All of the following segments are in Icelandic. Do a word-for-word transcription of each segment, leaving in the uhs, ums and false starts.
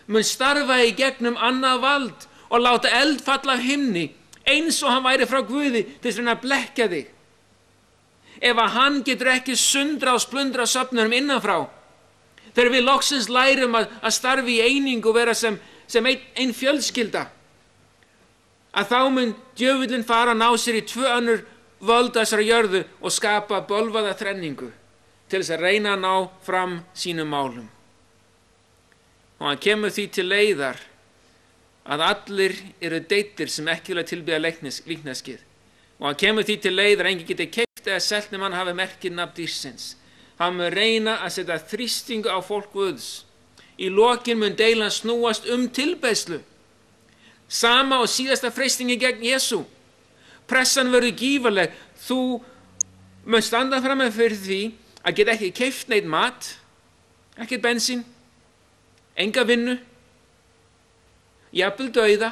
mun starfa í gegnum annað vald og láta eld falla af himni, eins og hann væri frá Guði til þess að blekkja þig. Ef að hann getur ekki sundra og splundra söfnurum innanfrá, þegar við loksins lærum að, að starfi í einingu og vera sem, sem ein, ein fjölskylda, að þá mun djöfullinn fara að ná sér í tvö önnur völd þessara jörðu og skapa bölvaða þrenningu til þess að reyna að ná fram sínum málum. Og hann kemur því til leiðar að allir eru deittir sem ekki vilja tilbiðja líkneskið. Og hann kemur því til leiðar að enginn geti keypt eða selt nema hann hafi merkið nafn dýrsins. Hann mun reyna að setja þrýstingu á fólk Guðs. Í lokin mun deilan snúast um tilbeiðslu. Sama og síðasta freistingi gegn Jesú. Pressan verður gífurleg. Þú mun standa fram með fyrir því að geta ekki keypt neitt mat, ekkert bensín, enga vinnu, jafnvel dauða,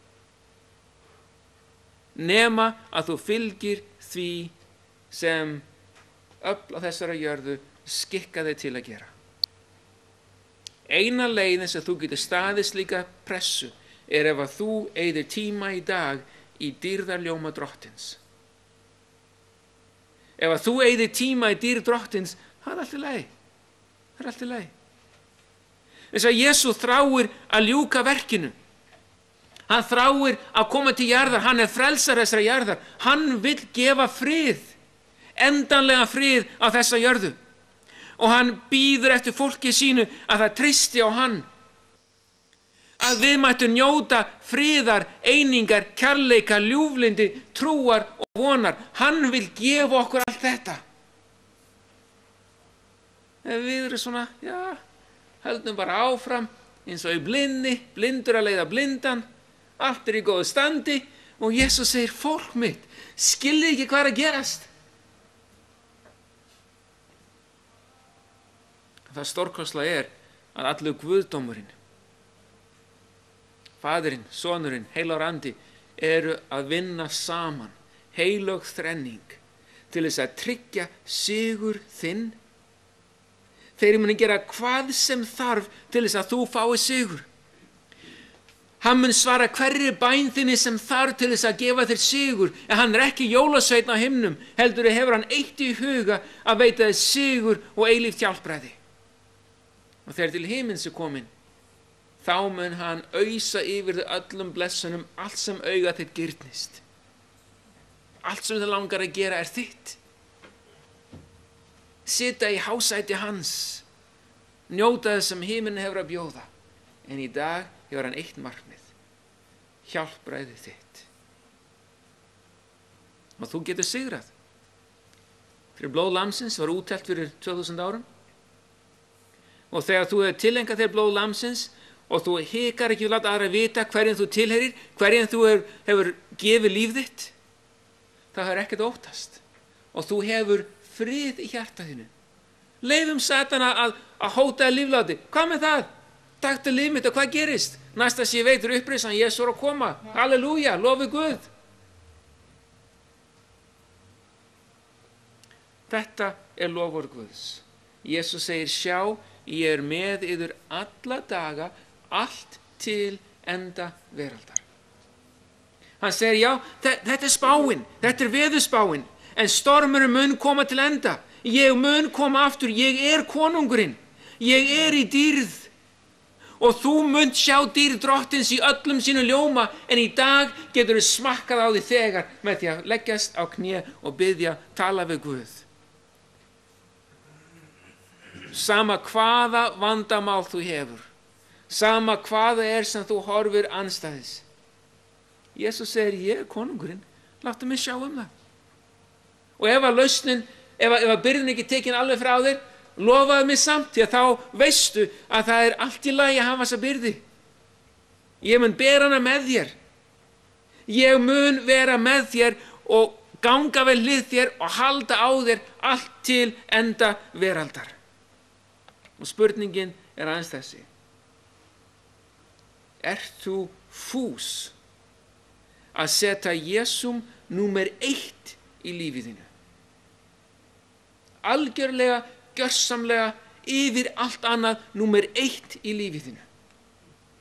nema að þú fylgir því sem öfl á þessara jörðu skikka þig til að gera. Eina leiðin sem þú getur staðið slíka pressu er ef að þú eyðir tíma í dag í dýrðarljóma drottins. Ef að þú eyðir tíma í dýrð drottins, það er allt í lagi. Það er allt í lagi. Þess að Jesú þráir að ljúka verkinu. Hann þráir að koma til jarðar. Hann er frelsar þessara jarðar. Hann vill gefa frið, endanlega frið á þessa jörðu. Og hann bíður eftir fólki sínu að það treysti á hann. Að við mættum njóta friðar, einingar, kærleika, ljúflyndi, trúar og vonar. Hann vil gefa okkur allt þetta. Ef við erum svona, já, höldum bara áfram eins og í blindi, blindur að leiða blindan, allt er í góðu standi og Jesús segir, fólk mitt, skiljið ekki hvað er að gerast. Það stórkostlega er að allur guðdómurinn, Faðirinn, Sonurinn, Heilagur Andi eru að vinna saman, heilög þrenning, til þess að tryggja sigur þinn. Þeir munu gera hvað sem þarf til þess að þú fái sigur. Hann mun svara hverri bæn þinni sem þarf til þess að gefa þér sigur, en hann er ekki jólasveinn á himnum, heldur hefur hann eitt í huga að veita þér sigur og eilíft hjálpræði. Og þegar til himins er komin, þá mun hann ausa yfir þau öllum blessunum allt sem auga þitt girnist. Allt sem þið langar að gera er þitt. Sita í hásæti hans, njóta þess sem himinn hefur að bjóða. En í dag hefur hann eitt markmið, hjálpræði þitt. Og þú getur sigrað. Fyrir blóð lamsins var úttelt fyrir tvö þúsund árum. Og þegar þú hefur tilengað þér blóð lamsins, og þú hikar ekki við láta aðra vita hverjum þú tilheyrir, hverjum þú hefur, hefur gefið líf þitt, það er ekkert óttast. Og þú hefur frið í hjarta þínu. Leifum Satana að, að hóta lífláti. Hvað með það? Taktu líf mitt og hvað gerist? Næsta sé veitur upprisan, Jesú er að koma. Halleluja, lofi Guð. Þetta er lofur Guðs. Jesú segir, sjá, ég er með yður alla daga, allt til enda veraldar. Hann segir, já, þetta er spáin, þetta er veðurspáin, en stormurinn mun koma til enda. Ég mun koma aftur, ég er konungurinn, ég er í dýrð. Og þú munt sjá dýrð drottins í öllum sínu ljóma, en í dag getur þú smakkað á því þegar með því að leggjast á kné og biðja, tala við Guð. Sama hvaða vandamál þú hefur, sama hvaða er sem þú horfir andstæðis. Jesús segir, ég er konungurinn, láttu mig sjá um það. Og ef að lausnin, ef að, ef að byrðin ekki tekin alveg frá þér, lofaðu mig samt, því að þá veistu að það er allt í lagi að hafa þessa byrði. Ég mun bera hana með þér. Ég mun vera með þér og ganga vel hlið þér og halda á þér allt til enda veraldar. Og spurningin er aðeins þessi. Ert þú fús að setja Jesúm númer eitt í lífið þínu? Algjörlega, gjörsamlega, yfir allt annað númer eitt í lífið þínu.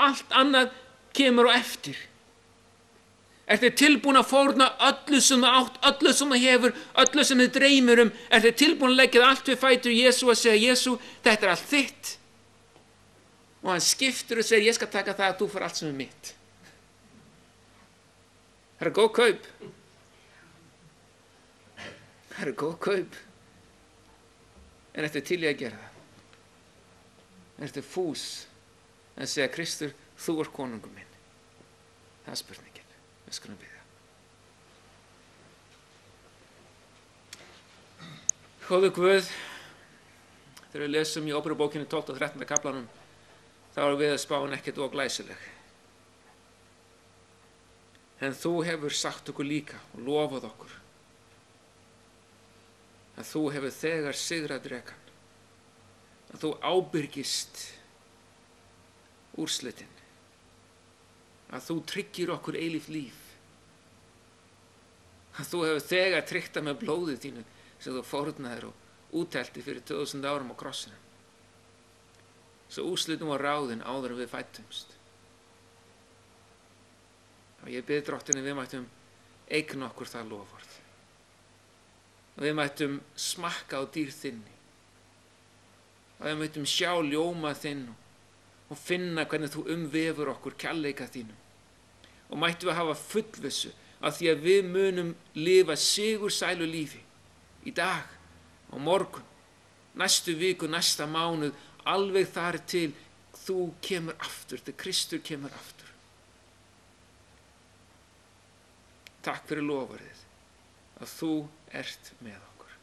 allt annað kemur á eftir. Ertu tilbúin að fórna öllu sem það átt, öllu sem það hefur, öllu sem þið dreymir um? Ertu tilbúin að leggja allt við fætur Jesú og segja, Jesú, þetta er allt þitt? Og hann skiptur og segir, ég skal taka það að þú fær allt sem er mitt. Það er góð kaup. Það er góð kaup. En ertu til í að gera það? Ertu fús að segja, Kristur, þú ert konungur minn? Það er spurningin. Við skulum biðja. Góðu Guð, þegar við lesum í Óperubókinni tólfta og þrettánda kaflanum, þá er veðurspáin ekkert of glæsileg. En þú hefur sagt okkur líka og lofað okkur að þú hefur þegar sigrað drekann, að þú ábyrgist úrslitin, að þú tryggir okkur eilíft líf, að þú hefur þegar tryggt það með blóðið þínu sem þú fórnaðir og úttelti fyrir tvö þúsund árum á krossinu. Svo úrslitum og ráðin áður en við fættumst. Og ég bið Drottinn við mættum eigna okkur það loforð. Og við mættum smakka á dýrð þinni. Og við mættum sjá ljóma þinn og finna hvernig þú umvefur okkur kærleika þínum. Og mættum við hafa fullvissu af því að við munum lifa sigursælu lífi í dag og morgun, næstu viku, næsta mánuð, alveg þar til þú kemur aftur, til Kristur kemur aftur. Takk fyrir loforðið að þú ert með okkur.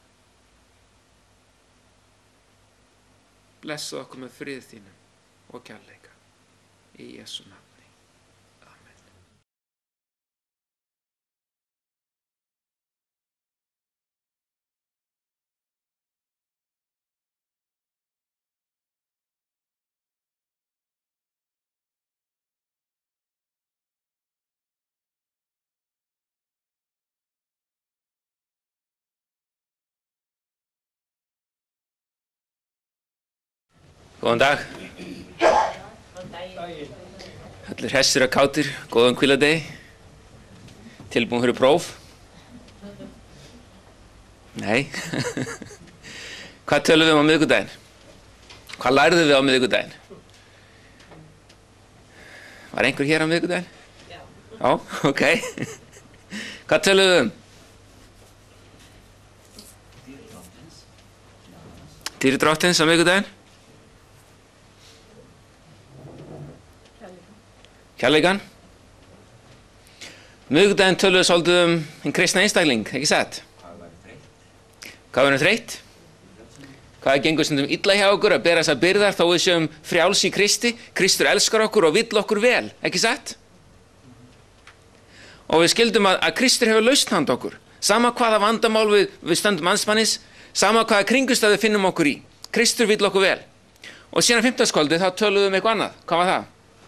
Blessa okkur með frið þínum og kærleika í Jesú nafni. Amen. Góðan dag. Allir hressir og kátir, góðan hvíladegi. Tilbúin fyrir próf? Nei. Hvað tölum við um á miðvikudaginn? Hvað lærðum við á miðvikudaginn? Var einhver hér á miðvikudaginn? Já. Já, ok. Hvað tölum við um? Dýri Drottins á miðvikudaginn? Kærleikan. Miðvikudaginn tölum við svolítið um hinn kristna einstakling, ekki satt? Hvað verður þreytt? Hvað gengur stundum illa hjá okkur að bera þessar byrðar þó við séum frjáls í Kristi? Kristur elskar okkur og vill okkur vel, ekki satt? Og við skildum að, að Kristur hefur lausn handa okkur. Sama hvaða vandamál við, við stöndum andspænis, sama hvaða kringumstæður við finnum okkur í. Kristur vill okkur vel. Og síðan fimmtudagskvöldið þá töluðum við um eitthvað annað. Hvað var það?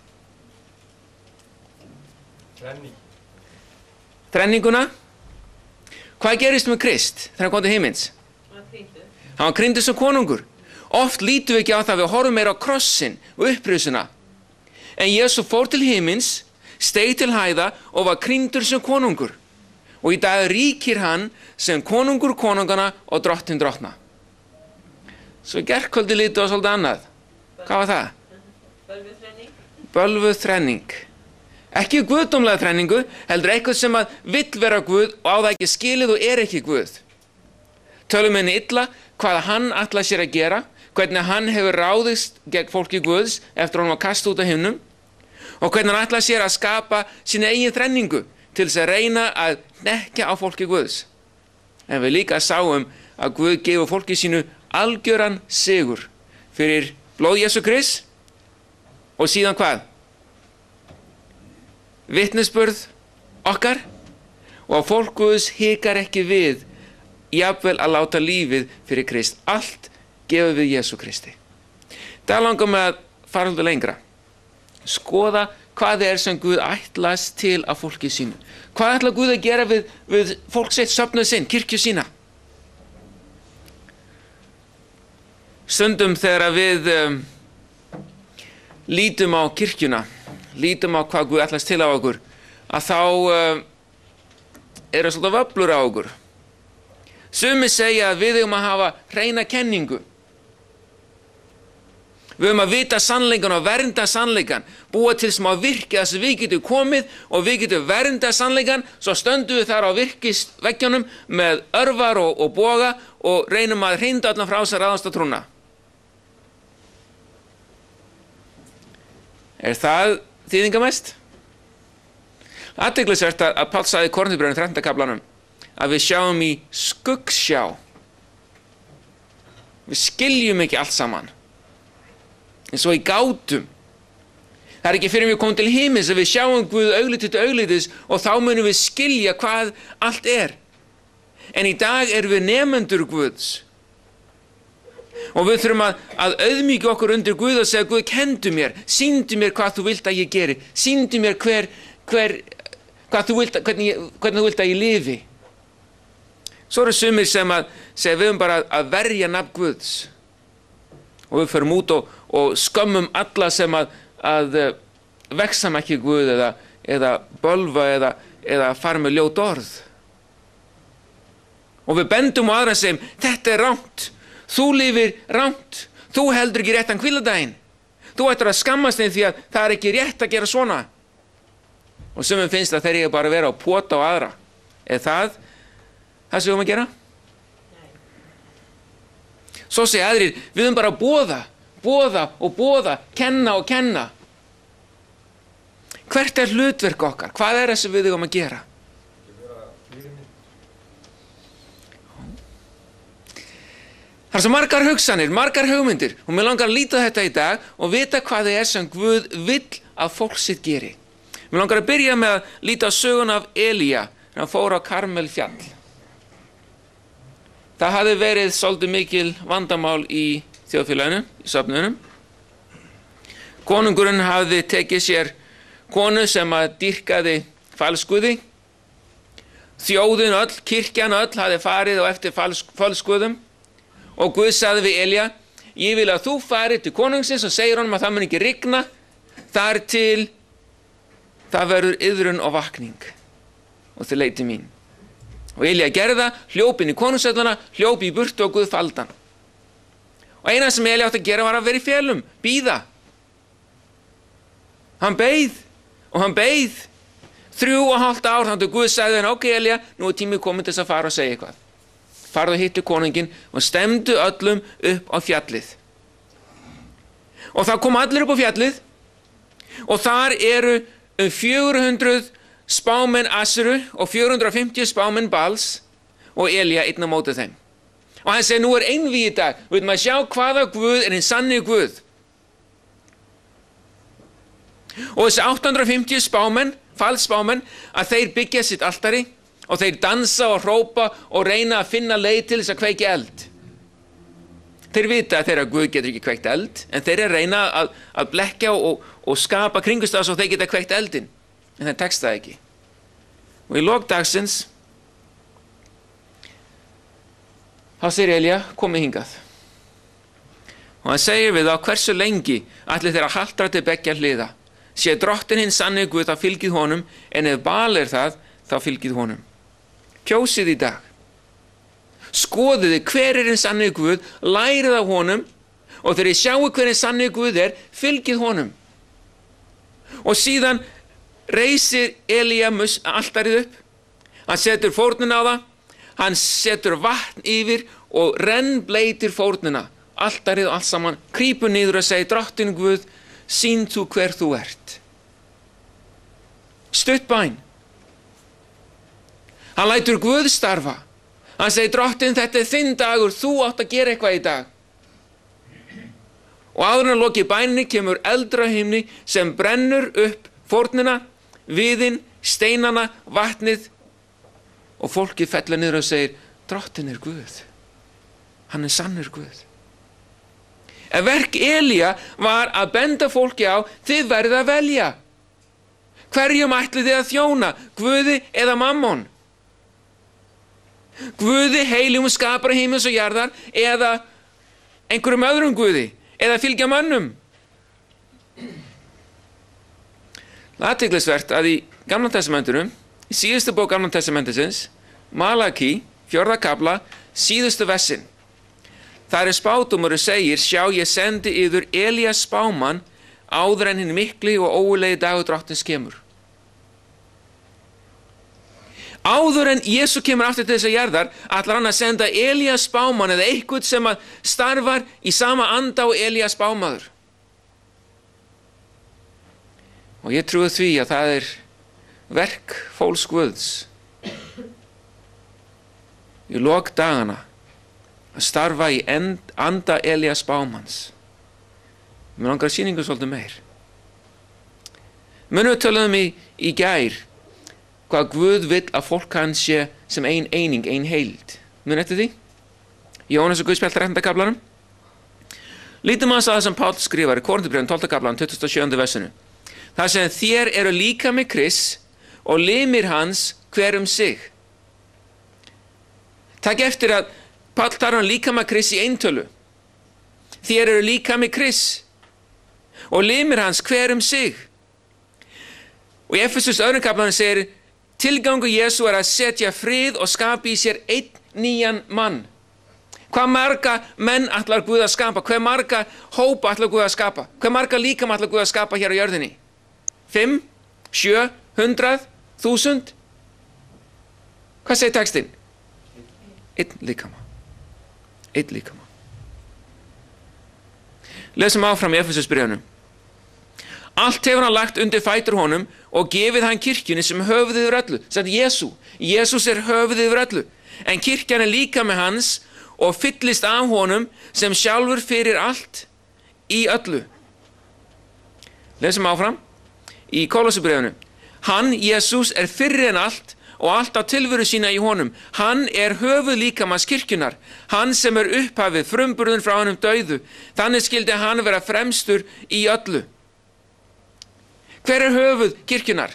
Þrenning. Þrenninguna. Hvað gerist með Krist þegar hann kom til himins? Hann var krýndur sem konungur. Oft lítum við ekki á það, við horfum meira á krossin og upprisuna. En Jesú fór til himins, steig til hæða og var krýndur sem konungur. Og í dag ríkir hann sem konungur konungana og drottinn drottna. Svo gerkvöldi lítum við á svolítið annað. Hvað var það? Bölvuð þrenning. Bölvuð þrenning. Ekki guðdómlega þrenningu, heldur eitthvað sem að vill vera Guð og á það ekki skilið og er ekki Guð. Tölum henni illa hvað hann ætlar sér að gera, hvernig hann hefur ráðist gegn fólki Guðs eftir að hann var kastað út af himnum og hvernig hann ætlar sér að skapa sína eigin þrenningu til þess að reyna að hnekkja á fólki Guðs. En við líka sáum að Guð gefur fólki sínu algjöran sigur fyrir blóð Jesú Krists og síðan hvað? Vitnisburð okkar og að fólk Guðs hikar ekki við jafnvel að láta lífið fyrir Krist. Allt gefur við Jesú Kristi. Það langar mig að fara hluta lengra. Skoða hvað er sem Guð ætlast til af fólki sínu. Hvað ætlar Guð að gera við, við fólk sitt, söfnuð sinn, kirkju sína? Stundum þegar við um, lítum á kirkjuna lítum á hvað Guð ætlast til á okkur, að þá uh, eru svolítið vöflur á okkur. Sumir segja að við eigum að hafa hreina kenningu. Við höfum að vita sannleikan og vernda sannleikan, búa til smá virki þar sem við getum komið og við getum vernda sannleikan, svo stöndum við þar á virkisveggjónum með örvar og, og boga og reynum að hrinda allan frá sér ráðast á trúna. Er það þýðingamest? Athyglisvert að Páll sagði í Korinþurbréfinu þrettánda kaflanum að við sjáum í skuggsjá. Við skiljum ekki allt saman. eins og í gátum. Það er ekki fyrir við komum til himins að við sjáum Guð augliti til auglitis og þá munum við skilja hvað allt er. En í dag erum við nemendur Guðs. Og við þurfum að, að auðmýkja okkur undir Guð og segja, Guð, kendu mér, sýndu mér hvað þú vilt að ég geri, sýndu mér hver, hver, hvað þú vilt, hvernig, hvernig þú vilt að ég lifi. Svo eru sumir sem að segja, við höfum bara að verja nafn Guðs. Og við förum út og, og skömmum alla sem að, að veksam ekki Guð eða, eða bölva eða, eða fara með ljót orð. Og við bendum á aðra sem, þetta er rangt. Þú lifir rangt, þú heldur ekki réttan hvíldardaginn. Þú ættir að skammast þig því að það er ekki rétt að gera svona. Og sumum finnst að þeir eiga bara að vera að pota á aðra. Er það það sem við höfum að gera? Svo segja aðrir, við höfum bara að boða, boða og boða, kenna og kenna. Hvert er hlutverk okkar? Hvað er það sem við höfum að gera? Það er svo margar hugsanir, margar hugmyndir og mér langar að líta þetta í dag og vita hvað það er sem Guð vill að fólk sitt geri. Mér langar að byrja með að líta á sögun af Elía, þegar hann fór á Karmel fjall. Það hafði verið svolítið mikil vandamál í þjóðfélaginu, í söfnunum. Konungurinn hafði tekið sér konu sem að dýrkaði falsguði. Þjóðin öll, kirkjan öll hafði farið og eftir falsguðum. Og Guð sagði við Elía, ég vil að þú farið til konungsins og segir honum að það mun ekki rigna, þar til það verður iðrun og vakning og þið leiti mín. Og Elía gerði það, hljóp inn í konungshöllina, hljóp í burtu og Guð faldi hann. Og eina sem Elía átti að gera var að vera í fjölum, bíða. Hann beið og hann beið þrjú og hálft ár, þannig að Guð sagði hann, ok Elía, nú er tímið kominn til þess að fara og segja eitthvað. Farðu að hittu konunginn og stemdu öllum upp á fjallið. Og það kom allir upp á fjallið og þar eru um fjögur hundruð spámenn Asseru og fjögur hundruð og fimmtíu spámenn Bals og Elía einn á móti þeim. Og hann segi, nú er einvígi í dag, við viljum að sjá hvaða Guð er hinn sanni Guð. Og þessi átta hundruð og fimmtíu spámenn, falsspámenn, að þeir byggja sitt altari og þeir dansa og hrópa og reyna að finna leið til þess að kveikja eld. Þeir vita að þeirra Guð getur ekki kveikt eld, en þeir er reyna að, að blekja og, og skapa kringumstæður svo þeir geta kveikt eldin. En þeir tekst það ekki. Og í lok dagsins, þá segir Elía, komið hingað. Og hann segir við þá, hversu lengi ætli þeir að haltra til beggja hliða. Sé drottin hinn sanni Guð, þá fylgið honum, en ef Bal er það, þá fylgið honum. Kjósið í dag. Skoðið hver er hinn sanni Guð, lærið af honum og þegar ég sjáu hver hinn sanni Guð er, fylgið honum. Og síðan reisir Elía altarið upp. Hann setur fórnina á það, hann setur vatn yfir og rennbleytir fórnina. Altarið og allt saman, krýpur niður og segir, drottin Guð, sýn þú hver þú ert. Stutt bæn. Hann lætur Guð starfa. Hann segir, drottin, þetta er þinn dagur, þú átt að gera eitthvað í dag. Og áður en að loki bæninni kemur eldur á himni sem brennur upp fórnina, viðinn, steinana, vatnið og fólkið fellur niður og segir, drottin er Guð. Hann er sannur Guð. En verk Elía var að benda fólki á, þið verðið að velja. Hverjum ætlið þið að þjóna, Guði eða Mammon? Guði heilum skapara himins og jarðar eða einhverjum öðrum Guði eða fylgja mönnum. Það er athyglisvert að í Gamla testamentinu, í síðustu bók Gamla testamentisins, Malaki, fjórða kafla, síðustu versin. Það er spádómur og segir, sjá ég sendi yður Elías spámann áður en hinn mikli og ógurlegi dagur drottins kemur. Áður en Jesús kemur aftur til þessa jarðar, ætlar hann að senda Elías spámann eða eitthvað sem að starfar í sama anda og Elías spámaður. Og ég trúi því að það er verk fólks Guðs í lok dagana að starfa í end, anda Elías spámanns. Mér langar að sýningu svolítið meir. Munum við töluðum í, í gær hvað Guð vill að fólk hans sé sem ein eining, ein heild. Munum eftir því? Jóhannes og Guðspjall þrettánda kaflanum. Lítum að það sem Páll skrifar í Korinthubréfinu tólfta kaflanum, tuttugasta og sjöunda versinu. Það sem þér eru líka með Krists og limir hans hver um sig. Takk eftir að Páll talar um líka með Krists í eintölu. Þér eru líka með Krists og limir hans hver um sig. Og í Efesus öðrum kaflanum segir, tilgangur Jesú er að setja frið og skapi í sér einn nýjan mann. Hvað marga menn ætlar Guð að skapa? Hvað marga hópa ætlar Guð að skapa? Hvað marga líkama ætlar Guð að skapa hér á jörðinni? Fimm? Sjö? Hundrað? Þúsund? Hvað segir textinn? Einn líkama. Einn líkama. Lesum áfram í Efesusbréfinu. Allt hefur hann lagt undir fætur honum og gefið hann kirkjunni sem höfuðið yfir öllu. Sagt Jesú. Jesús er höfuðið yfir öllu. En kirkjan er líka með hans og fyllist af honum sem sjálfur fyrir allt í öllu. Lesum áfram í Kólossubréfinu. Hann, Jesús, er fyrri en allt og allt á tilveru sína í honum. Hann er höfuð líkamans kirkjunar. Hann sem er upphafið, frumburðun frá honum dauðu. Þannig skildi hann vera fremstur í öllu. Hver er höfuð kirkjunar?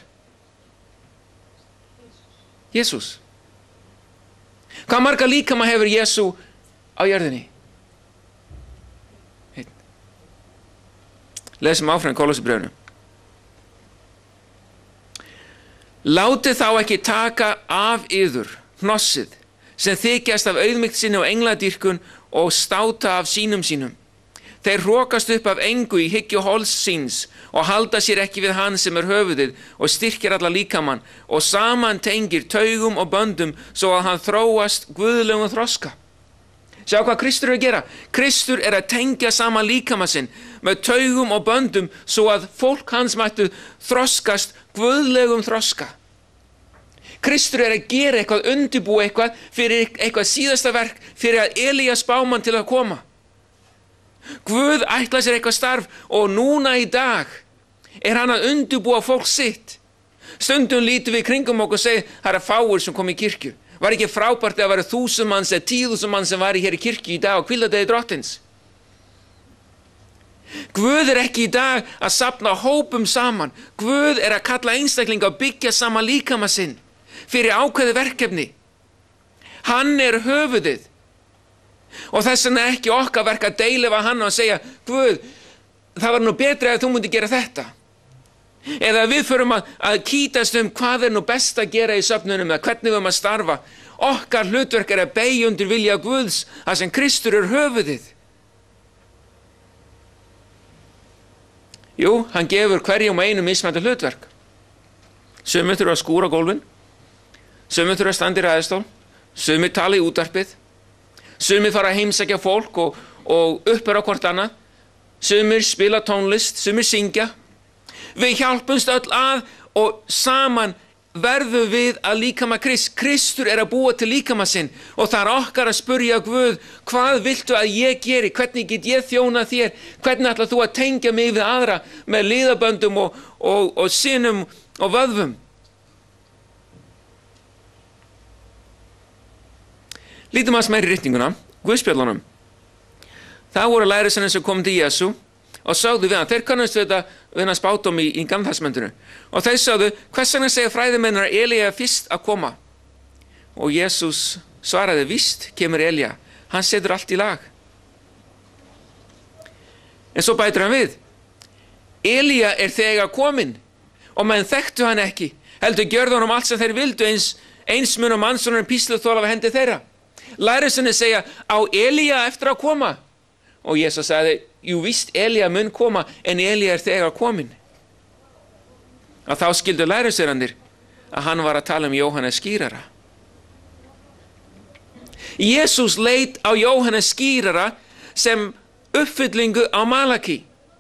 Jesús. Hvað marga líkama hefur Jesú á jörðinni? Einn. Lesum áfram Kólossubréfinu. Látið þá ekki taka af yður hnossið sem þykjast af auðmýkt sinni og engladýrkun og státa af sínum sínum. Þeir hrokast upp af engu í hyggju holds síns og halda sér ekki við hann sem er höfuðið og styrkir alla líkamann og saman tengir taugum og böndum svo að hann þróast guðlegum þroska. Sjá hvað Kristur er að gera. Kristur er að tengja saman líkamann sinn með taugum og böndum svo að fólk hans mættu þroskast guðlegum þroska. Kristur er að gera eitthvað, undirbúa eitthvað fyrir eitthvað síðasta verk fyrir að Elías spámann til að koma. Guð ætla sér eitthvað starf og núna í dag er hann að undirbúa fólk sitt. Stundum lítum við kringum okkur og segja, það er fáir sem kom í kirkju. Var ekki frábært að vera þúsund manns eða tíu þúsund manns sem var hér í kirkju í dag á hvíldardegi drottins? Guð er ekki í dag að safna hópum saman. Guð er að kalla einstaklinga að byggja saman líkama sinn fyrir ákveði verkefni. Hann er höfuðið. Og þess vegna er ekki okkar verk að deila við hann og segja, Guð, það var nú betra ef þú múndi gera þetta. Eða við förum að, að kýtast um hvað er nú best að gera í söfnunum eða hvernig við erum að starfa. Okkar hlutverk er að beygja undir vilja Guðs, að sem Kristur er höfuðið. Jú, hann gefur hverjum og einum mismunandi hlutverk. Sumir þurfa að skúra gólfin, sumir þurfa að standa í ræðustól, sumir tala í útvarpið, sumir fara að heimsækja fólk og, og uppera hvort annað, sumir spila tónlist, sumir syngja. Við hjálpumst öll að og saman verðum við að líkama Krist. Kristur er að búa til líkama sinn og það er okkar að spurja Guð, hvað viltu að ég geri? Hvernig get ég þjóna þér? Hvernig ætlar þú að tengja mig við aðra með liðaböndum og, og, og sinnum og vöðvum? Lítum að smæri ritninguna, Guðspjöllunum. Það voru lærisveinarnir sem kom til Jesú og sagðu við hann, þeir kannast við þetta við hann spádóm í, í Gamla testamentinu. Og þeir sagðu, hvers vegna segja fræðimennir að Elía er fyrst að koma? Og Jesús svaraði, víst kemur Elía, hann setur allt í lag. En svo bætir hann við, Elía er þegar kominn og menn þekktu hann ekki, heldur gjörðu honum allt sem þeir vildu, eins, eins mun og mannssonurinn písluþol af hendi þeirra. Lærisveinarnir segja, á Elía eftir að koma? Og Jesús sagði, jú víst, Elía mun koma, en Elía er þegar kominn. Og þá skildu lærisveinarnir að hann var að tala um Jóhannes skírara. Jesús leit á Jóhannes skírara sem uppfyllingu á Malaki.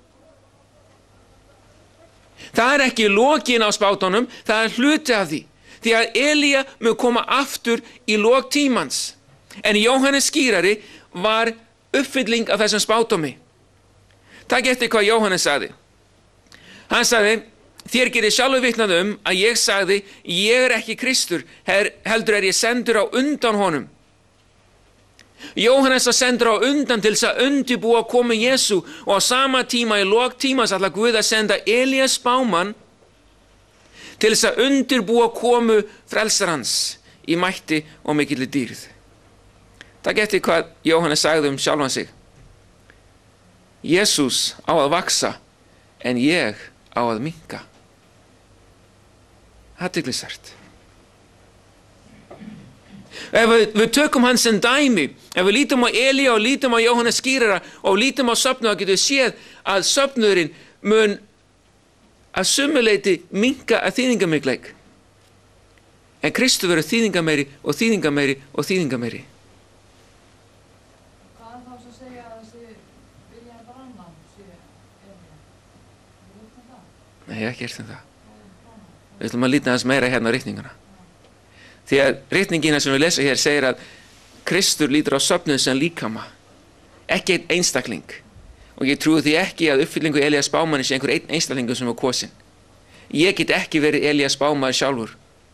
Það er ekki lokin á spátunum, það er hluti af því. Því að Elía mun koma aftur í lok tímans. En Jóhannes skírari var uppfylling af þessum spátumi. Takk eftir hvað Jóhannes sagði. Hann sagði, þér gerir sjálfur vitnað um að ég sagði, ég er ekki Kristur, heldur er ég sendur á undan honum. Jóhannes var sendur á undan til þess að undirbúa komu Jesú, og á sama tíma í lok tímans ætla Guð að senda Elías spámann til þess að undirbúa komu frelsarans í mætti og mikilli dýrð. Takk eftir hvað Jóhannes sagði um sjálfan sig. Jesús á að vaksa en ég á að minnka. Athyglisvert. Ef við, við tökum hans sem dæmi, ef við lítum á Elía og lítum á Jóhannes skírara og lítum á söfnu, þá getum við séð að söfnuðurinn mun að sumuleyti minnka að þýðingamikleik. En Kristur verður þýðingameiri og þýðingameiri og þýðingameiri. Hvað er þá að segja að þessi William Branham sé Elía? Þú veist um það? Nei, ég hef ekki heyrt um það. Við ætlum að líta aðeins meira hérna á ritninguna. Því að ritningina sem við lesa hér segir að Kristur lítur á söfnuð sem líkama, ekki einn einstakling. Og ég trúi því ekki að uppfyllingu Elías spámanni sé einhver einn einstaklingur sem var kosin. Ég get ekki verið Elías spámaður sjálfur.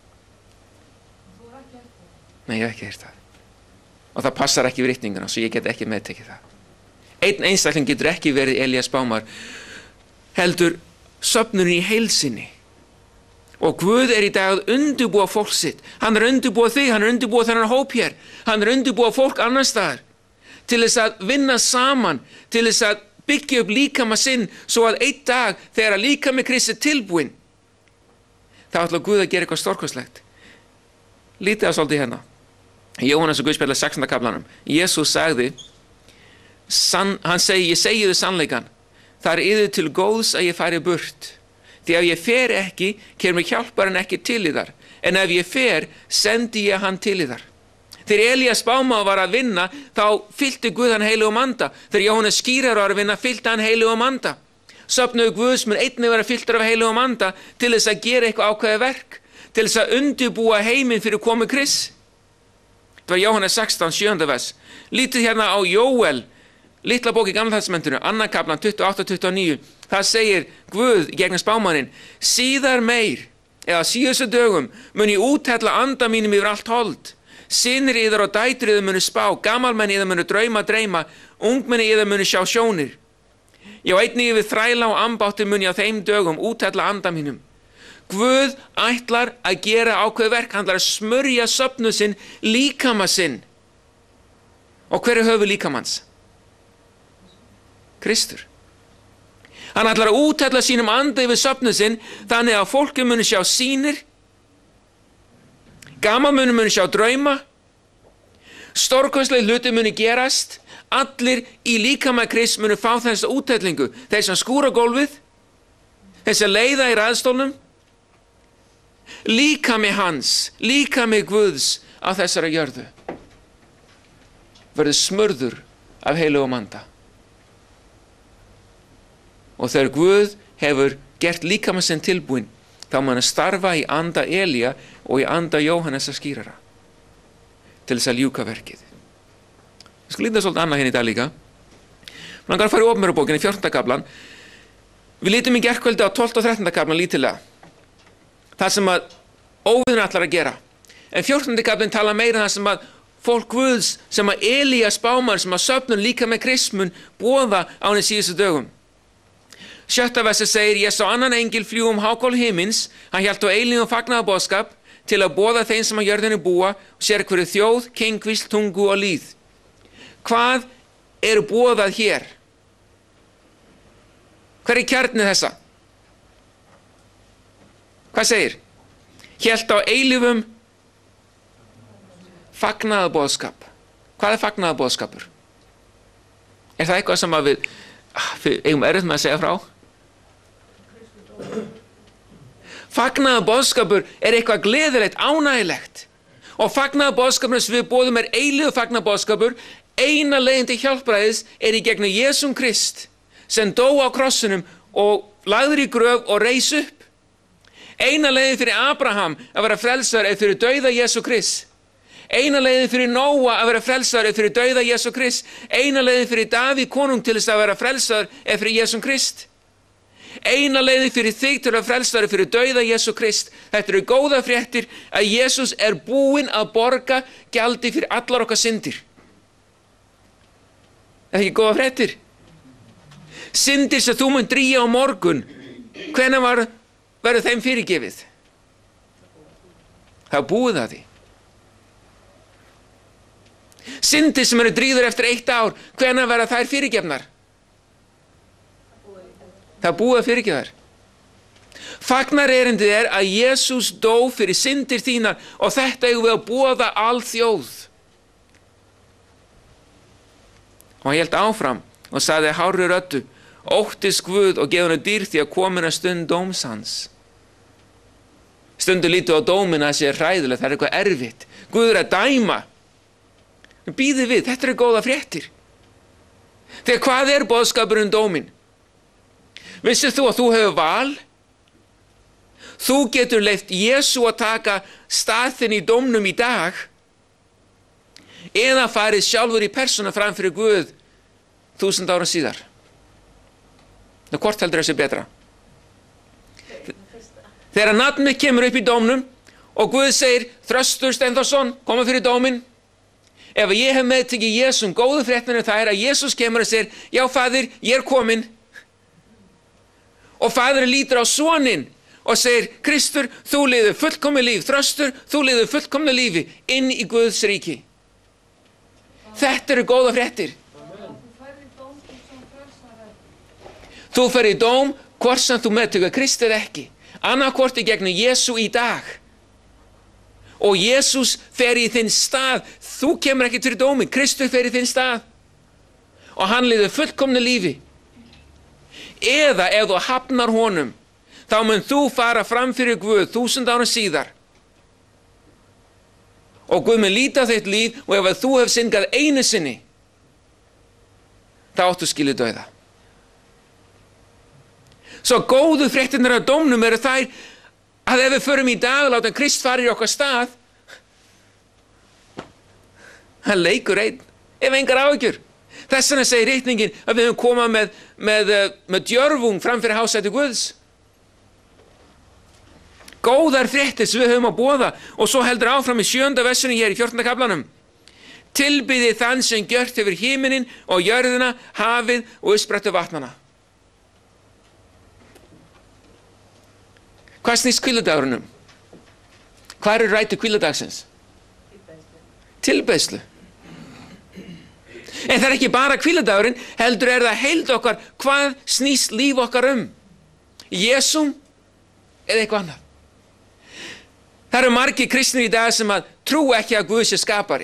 Þú er ekki eftir það? Nei, ég hef ekki heyrt það. Og það passar ekki við ritninguna, svo ég get ekki meðtekið það. Einn einstakling getur ekki verið Elías spámaður, heldur söfnunin í heilsinni. Og Guð er í dag að undirbúa fólk sitt. Hann er að undirbúa þig, hann er að undirbúa þennan hóp hér. Hann er að undirbúa fólk annar staðar. Til þess að vinna saman, til þess að byggja upp líkama sinn, svo að einn dag þegar líkami Krists er tilbúinn, þá ætlar Guð að gera eitthvað stórkostlegt. Lítið að svolítið hérna. Jóhannes og Guðspjallar sextánda kaflanum. Jesús sagði, san, hann segi, ég segi þið sannleikann. Það er yður til góðs að ég fari burt. Því ef ég fer ekki, kemur hjálparinn ekki til yðar. En ef ég fer, sendi ég hann til yðar. Þegar Elías spámaður var að vinna, þá fyllti Guð hann heilugum anda. Þegar Jóhannes skírari var að vinna, fyllti hann heilugum anda. Söfnuður Guðs mun einnig vera fylltur af heilugum anda til þess að gera eitthvað ákveðið verk, til þess að undirbúa heiminn fyrir komu Krists. Það var Jóhannes sextán, sjöunda vers. Lítið hérna á Jóel, litla bók í Gamla testamentinu, annar kaflan tuttugu og átta til tuttugu og níu. Það segir Guð gegnum spámaninn, síðar meir, eða síðustu dögum, mun ég úthella anda mínum yfir allt hold. Synir yðar og dætur yðar munu spá, gamalmenn yðar munu drauma dreyma, ungmenni yðar munu sjá sjónir. Já, einnig yfir þræla og ambáttir mun ég á þeim dögum úthella anda mínum. Guð ætlar að gera ákveð verk, hann ætlar að smörja söfnuð sinn, líkama sinn. Og hver er höfuð líkamans? Kristur. Hann ætlar að úthella sínum anda yfir söfnuð sinn, þannig að fólki muni sjá sýnir, gamalmönnum muni sjá drauma, stórkostleg hluti muni gerast, allir í líkama Krists muni fá þessa úthellingu, þeir sem skúra gólfið, þeir sem leiða í ræðstólnum, líkami hans, líkami Guðs á þessara jörðu, verður smurður af heilugum anda. Og þegar Guð hefur gert líkama sinn tilbúinn, þá mun hann starfa í anda Elía og í anda Jóhannesa skírara til þess að ljúka verkið. Ég skal líta svolítið annað hérna í dag líka. Mér langar að fara í opinberabókina í fjórtánda kaflan. Við lítum í gærkvöldi á tólfta og þrettánda kaflan lítilega. Það sem að óviðurinn ætlar að gera. En fjórtándi kaflinn tala meira um það sem að fólk Guðs, sem að Elía spámaður, sem að söfnun líka með Kristmun boða á henni síðustu dögum. Sjötta versi segir, ég sá annan engil fljúga um hákol himins, hann hélt á eilíðum fagnaðarboðskap til að boða þeim sem á jörðinni búa og sér hverju þjóð, kynskvísl, tungu og líð. Hvað er boðað hér? Hver er kjarnið þessa? Hvað segir? Hélt á eilífum fagnaðarboðskap. Hvað er fagnaðarboðskapur? Er það eitthvað sem að við, við eigum erfitt með að segja frá? Fagnaðarboðskapur er eitthvað gleðilegt, ánægilegt. Og fagnaðarboðskapurinn sem við boðum er eilífur fagnaðarboðskapur. Eina leiðin til hjálpræðis er í gegnum Jesúm Krist sem dó á krossinum og lagður í gröf og reis upp. Eina leiðin fyrir Abraham að vera frelsar er fyrir dauða Jesú Krist. Eina leiðin fyrir Nóa að vera frelsar er fyrir dauða Jesú Krist. Eina leiðin fyrir Davíð konung til þess að vera frelsar er fyrir Jesúm Krist. Eina leiðin fyrir þig til að frelsar er fyrir dauða Jesú Krist. Þetta eru góða fréttir að Jesús er búinn að borga gjaldi fyrir allar okkar syndir. Er það ekki góða fréttir? Syndir sem þú mun drýja á morgun, hvenær var, verður þeim fyrirgefið? Það er búið að því. Syndir sem eru drýður eftir eitt ár, hvenær verða þær fyrirgefnar? Það er búið að fyrirgefa þær. Fagnarerindið er að Jesús dó fyrir syndir þínar og þetta eigum við að boða alþjóð. Og hann hélt áfram og sagði hárri röddu, óttist Guð og gefa henni dýr því að komin að stund dóms hans. Stundu lítið á dóminn að sé hræðilegt, það er eitthvað erfitt. Guð er að dæma. Bíðið við, þetta eru góða fréttir. Þegar hvað er boðskapurinn um dóminn? Vissir þú að þú hefur val? Þú getur leyft Jesú að taka staðinn í dómnum í dag eða farið sjálfur í persónu fram fyrir Guð þúsund ára síðar. Ná, hvort heldur þessi betra? Þegar nafnið kemur upp í dómnum og Guð segir, Þröstur Steinþórsson, koma fyrir dóminn. Ef ég hef meðtekið Jesúm, góðu fréttirnar það er að Jesús kemur og segir, já faðir, ég er kominn. Og faðirinn lítur á soninn og segir, Kristur, þú liður fullkomið líf, Þröstur, þú liður fullkomið lífi inn í Guðs ríki. Þetta eru góða fréttir. Þú fer í dóm hvort sem þú meðtekur Krist eða ekki. Annarkvort í gegnum Jesú í dag. Og Jesús fer í þinn stað. Þú kemur ekki til dómi, Kristur fer í þinn stað. Og hann liður fullkomnu lífi. Eða ef þú hafnar honum, þá mun þú fara fram fyrir Guð þúsund ára síðar. Og Guð mun líta þitt líf og ef þú hefur syndgað einu sinni, þá áttu skilið dauða. Svo góðu fréttirnar af dómnum eru þær að ef við förum í dag og láta Krist fara í okkar stað, hann leikur einn, ef engar áhyggjur. Þess vegna segir ritningin að við höfum komað með, með, með djörfung fram fyrir hásæti Guðs. Góðar fréttir sem við höfum að boða og svo heldur áfram í sjönda versunum hér í fjórtánda kaflanum. Tilbyði þann sem gjört yfir himinin og jörðina, hafið og uppsprettu vatnana. Hvað snýst hvíldardagurinn um? Hvað eru rætur hvíldardagsins? Tilbeiðslu. En það er ekki bara hvíldardagurinn, heldur er það heild okkar, hvað snýst líf okkar um? Jesúm eða eitthvað annað? Það eru margir kristnir í dag sem að trú ekki að Guð sé skapari.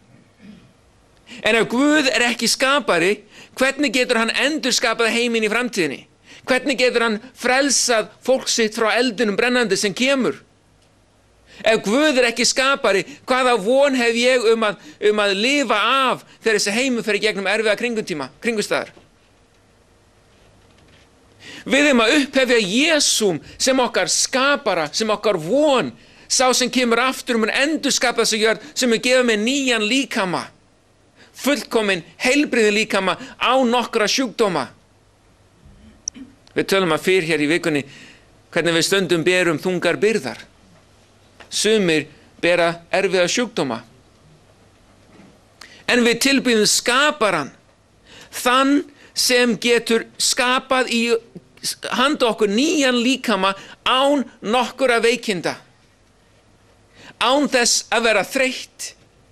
En ef Guð er ekki skapari, hvernig getur hann endurskapað heiminn í framtíðinni? Hvernig getur hann frelsað fólk sitt frá eldunum brennandi sem kemur? Ef Guð er ekki skapari, hvaða von hef ég um að, um að lifa af þegar þessi heimur fer í gegnum erfiða kringutíma, kringustæðar? Við erum að upphefja Jesúm sem okkar skapara, sem okkar von, sá sem kemur aftur um að endurskapa þessu jörð, sem er gefið með nýjan líkama, fullkomin heilbrigðin líkama á nokkra sjúkdóma. Við tölum að fyrir hér í vikunni hvernig við stundum berum þungar byrðar. Sumir bera erfiða sjúkdóma. En við tilbýðum skaparan, þann sem getur skapað í handa okkur nýjan líkama án nokkura veikinda. Án þess að vera þreytt.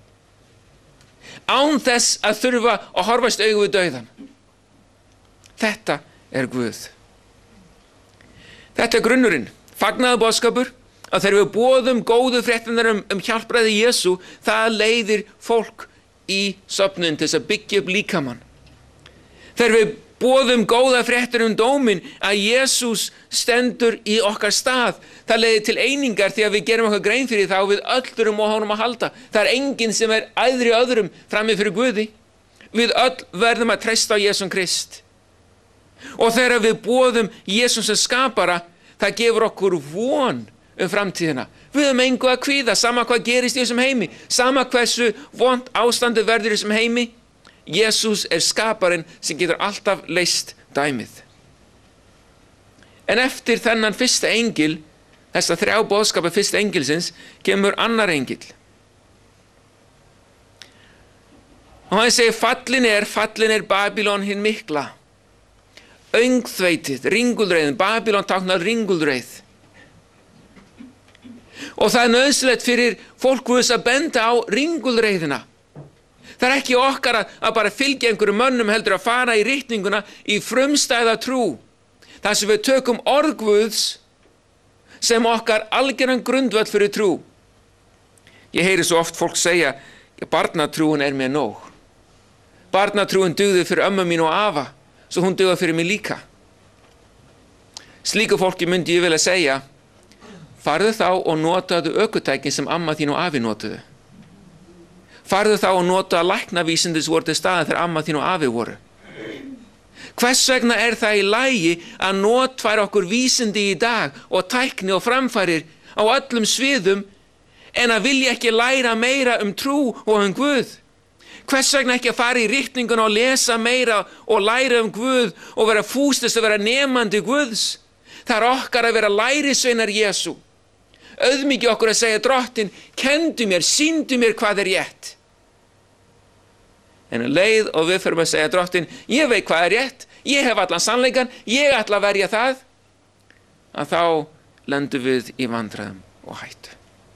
Án þess að þurfa að horfast augu við dauðan. Þetta er Guð. Þetta er grunnurinn. Fagnaður boðskapur að þegar við boðum góðu fréttirnar um, um hjálpræði Jesú, það leiðir fólk í söfnun til þess að byggja upp líkamann. Þegar við boðum góða fréttir um dómin að Jesús stendur í okkar stað, það leiðir til einingar því að við gerum okkar grein fyrir þá við öll þurfum á honum að halda. Það er enginn sem er æðri öðrum frammi fyrir Guði. Við öll verðum að treysta á Jesúm Krist. Og þegar við boðum Jesúm sem skapara, það gefur okkur von um framtíðina. Við höfum engu að kvíða, sama hvað gerist í þessum heimi, sama hversu vont ástandi verður í þessum heimi. Jesús er skaparinn sem getur alltaf leyst dæmið. En eftir þennan fyrsta engil, þessa þrjá boðskapa fyrsta engilsins, kemur annar engil. Og hann segir, fallin er, fallin er Babylon hin mikla. Öngþveitið, ringulreiðin, Babylon táknar ringulreið. Og það er nauðsynlegt fyrir fólk Guðs að benda á ringulreiðina. Það er ekki okkar að, að bara fylgja einhverjum mönnum, heldur að fara í ritninguna í frumstæða trú. Það sem við tökum orð Guðs sem okkar algjöran grundvöll fyrir trú. Ég heyri svo oft fólk segja, barnatrúin er mér nóg. Barnatrúin dugði fyrir ömmu mín og afa, svo hún dugði fyrir mig líka. Slíku fólki myndi ég vilja segja, farðu þá og notaðu ökutækin sem amma þín og afi notuðu. Farðu þá og notaðu læknavísindis voru til staðar þegar amma þín og afi voru. Hvers vegna er það í lagi að notfæra okkur vísindi í dag og tækni og framfærir á öllum sviðum en að vilja ekki læra meira um trú og um Guð? Hvers vegna ekki að fara í ritninguna og lesa meira og læra um Guð og vera fústist að vera nemandi Guðs? Það er okkar að vera lærisveinar Jesú. Auðmiki okkur að segja, Drottinn, kendu mér, sýndu mér hvað er rétt. En um leið og við förum að segja, Drottinn, ég veit hvað er rétt, ég hef allan sannleikan, ég ætla að verja það, að þá lendum við í vandræðum og hættu.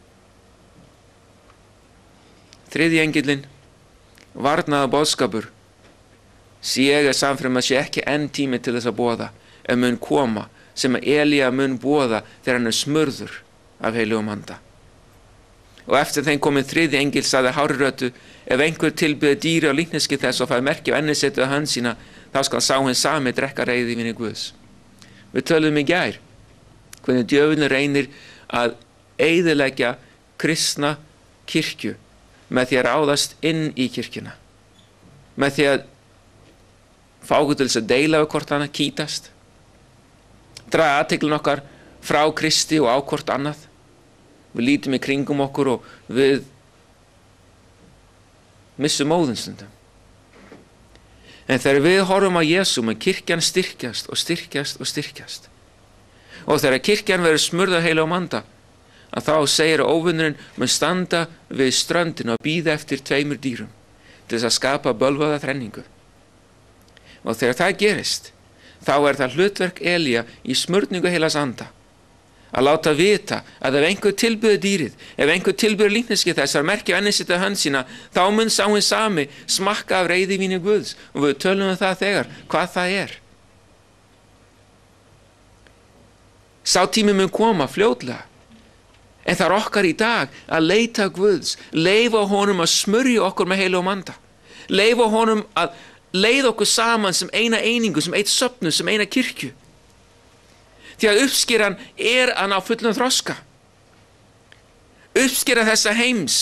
Þriðji engillinn, varnaða boðskapur. Sé ég er samfram að sé ekki enn tími til þess að boða, en mun koma, sem að Elía mun boða þegar hann er smurður af heilugum anda. Og eftir þeim komið þriðji engil sagði hárri röddu, ef einhver tilbyði dýri á líkneski þess og fær merki á ennisetu á hönd sína, þá skal sá hinn sami drekka reiðvíni Guðs. Við töluðum í gær hvernig djöfullinn reynir að eyðileggja kristna kirkju með því að ráðast inn í kirkjuna, með því að fá okkur til þess að deila við hvort annað, kýtast, draga athygli okkar frá Kristi og á hvort annað. Við lítum í kringum okkur og við missum móðinn stundum. En þegar við horfum á Jesú, mun kirkjan styrkjast og styrkjast og styrkjast. Og þegar kirkjan verður smurð af heilugum anda, að þá segir að óvinnurinn mun standa við ströndinu og bíða eftir tveimur dýrum til þess að skapa bölvaða þrenningu. Og þegar það gerist, þá er það hlutverk Elía í smurningu heilags anda að láta vita að ef einhver tilbyður dýrið, ef einhver tilbyður líkneski þessar merki á ennisetu hönd sína, þá mun sá hinn sami smakka af reiðvíni Guðs. Og við tölum um það þegar, hvað það er. Sá tími mun koma fljótlega. En það er okkar í dag að leita Guðs, leyfa honum að smurja okkur með heilugum anda, leyfa honum að leiða okkur saman sem eina einingu, sem eitt söfnu, sem eina kirkju. Því að uppskeran er að ná fullum þroska. Uppskera þessa heims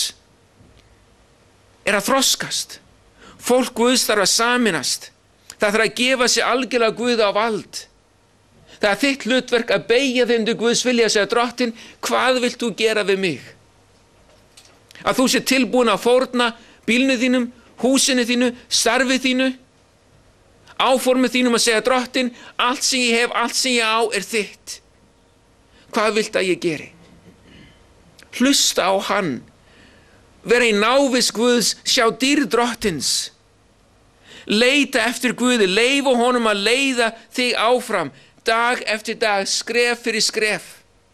er að þroskast. Fólk Guðs þarf að saminast. Það þarf að gefa sig algjörlega Guð á vald. Það er þitt hlutverk að beygja þeim til Guðs vilja að segja, Drottinn, hvað vilt þú gera við mig? Að þú sé tilbúin að fórna bílnu þínum, húsinu þínu, starfi þínu, áformið þínum að segja, Drottinn, allt sem ég hef, allt sem ég á er þitt. Hvað vilt að ég geri? Hlusta á hann. Vera í návist Guðs, sjá dýrð Drottins. Leita eftir Guði, leyfa honum að leiða þig áfram, dag eftir dag, skref fyrir skref.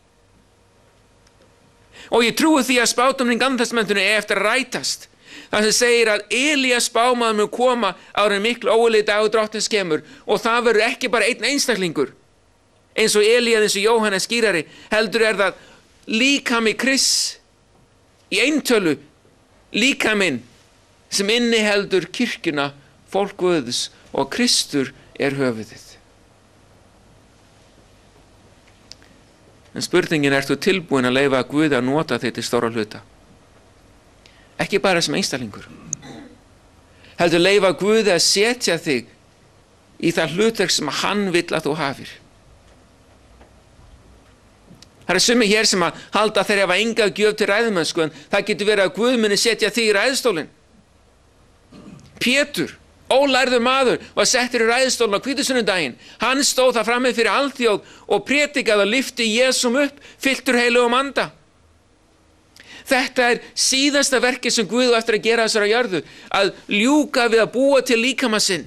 Og ég trúi því að spátumning í Gamla testamentinu er eftir að rætast. Það sem segir að Elías spámaður mun koma áður en miklu ógurlegi dagur Drottins kemur, og það verður ekki bara einn einstaklingur. eins og Elías, eins og Jóhannes skýrari, heldur er það líkami Krists í eintölu, líkaminn sem inniheldur kirkjuna, fólk Guðs, og Kristur er höfuðið. En spurningin, ert þú tilbúin að leyfa Guði að nota þig til stóra hluta? Ekki bara sem einstaklingur, heldur leyfa Guði að setja þig í það hlutverk sem hann vill að þú hafir. Það er sumir hér sem að halda þeir hafa enga gjöf til ræðumennsku, en það getur verið að Guð muni setja þig í ræðustólinn. Pétur, ólærður maður, var settur í ræðustólinn á hvítusunnudaginn. Hann stóð það frammi fyrir alþjóð og prédikaði og lyfti Jesúm upp, fylltur heilugum anda. Þetta er síðasta verkið sem Guð á eftir að gera þessara jörðu, að ljúka við að búa til líkama sinn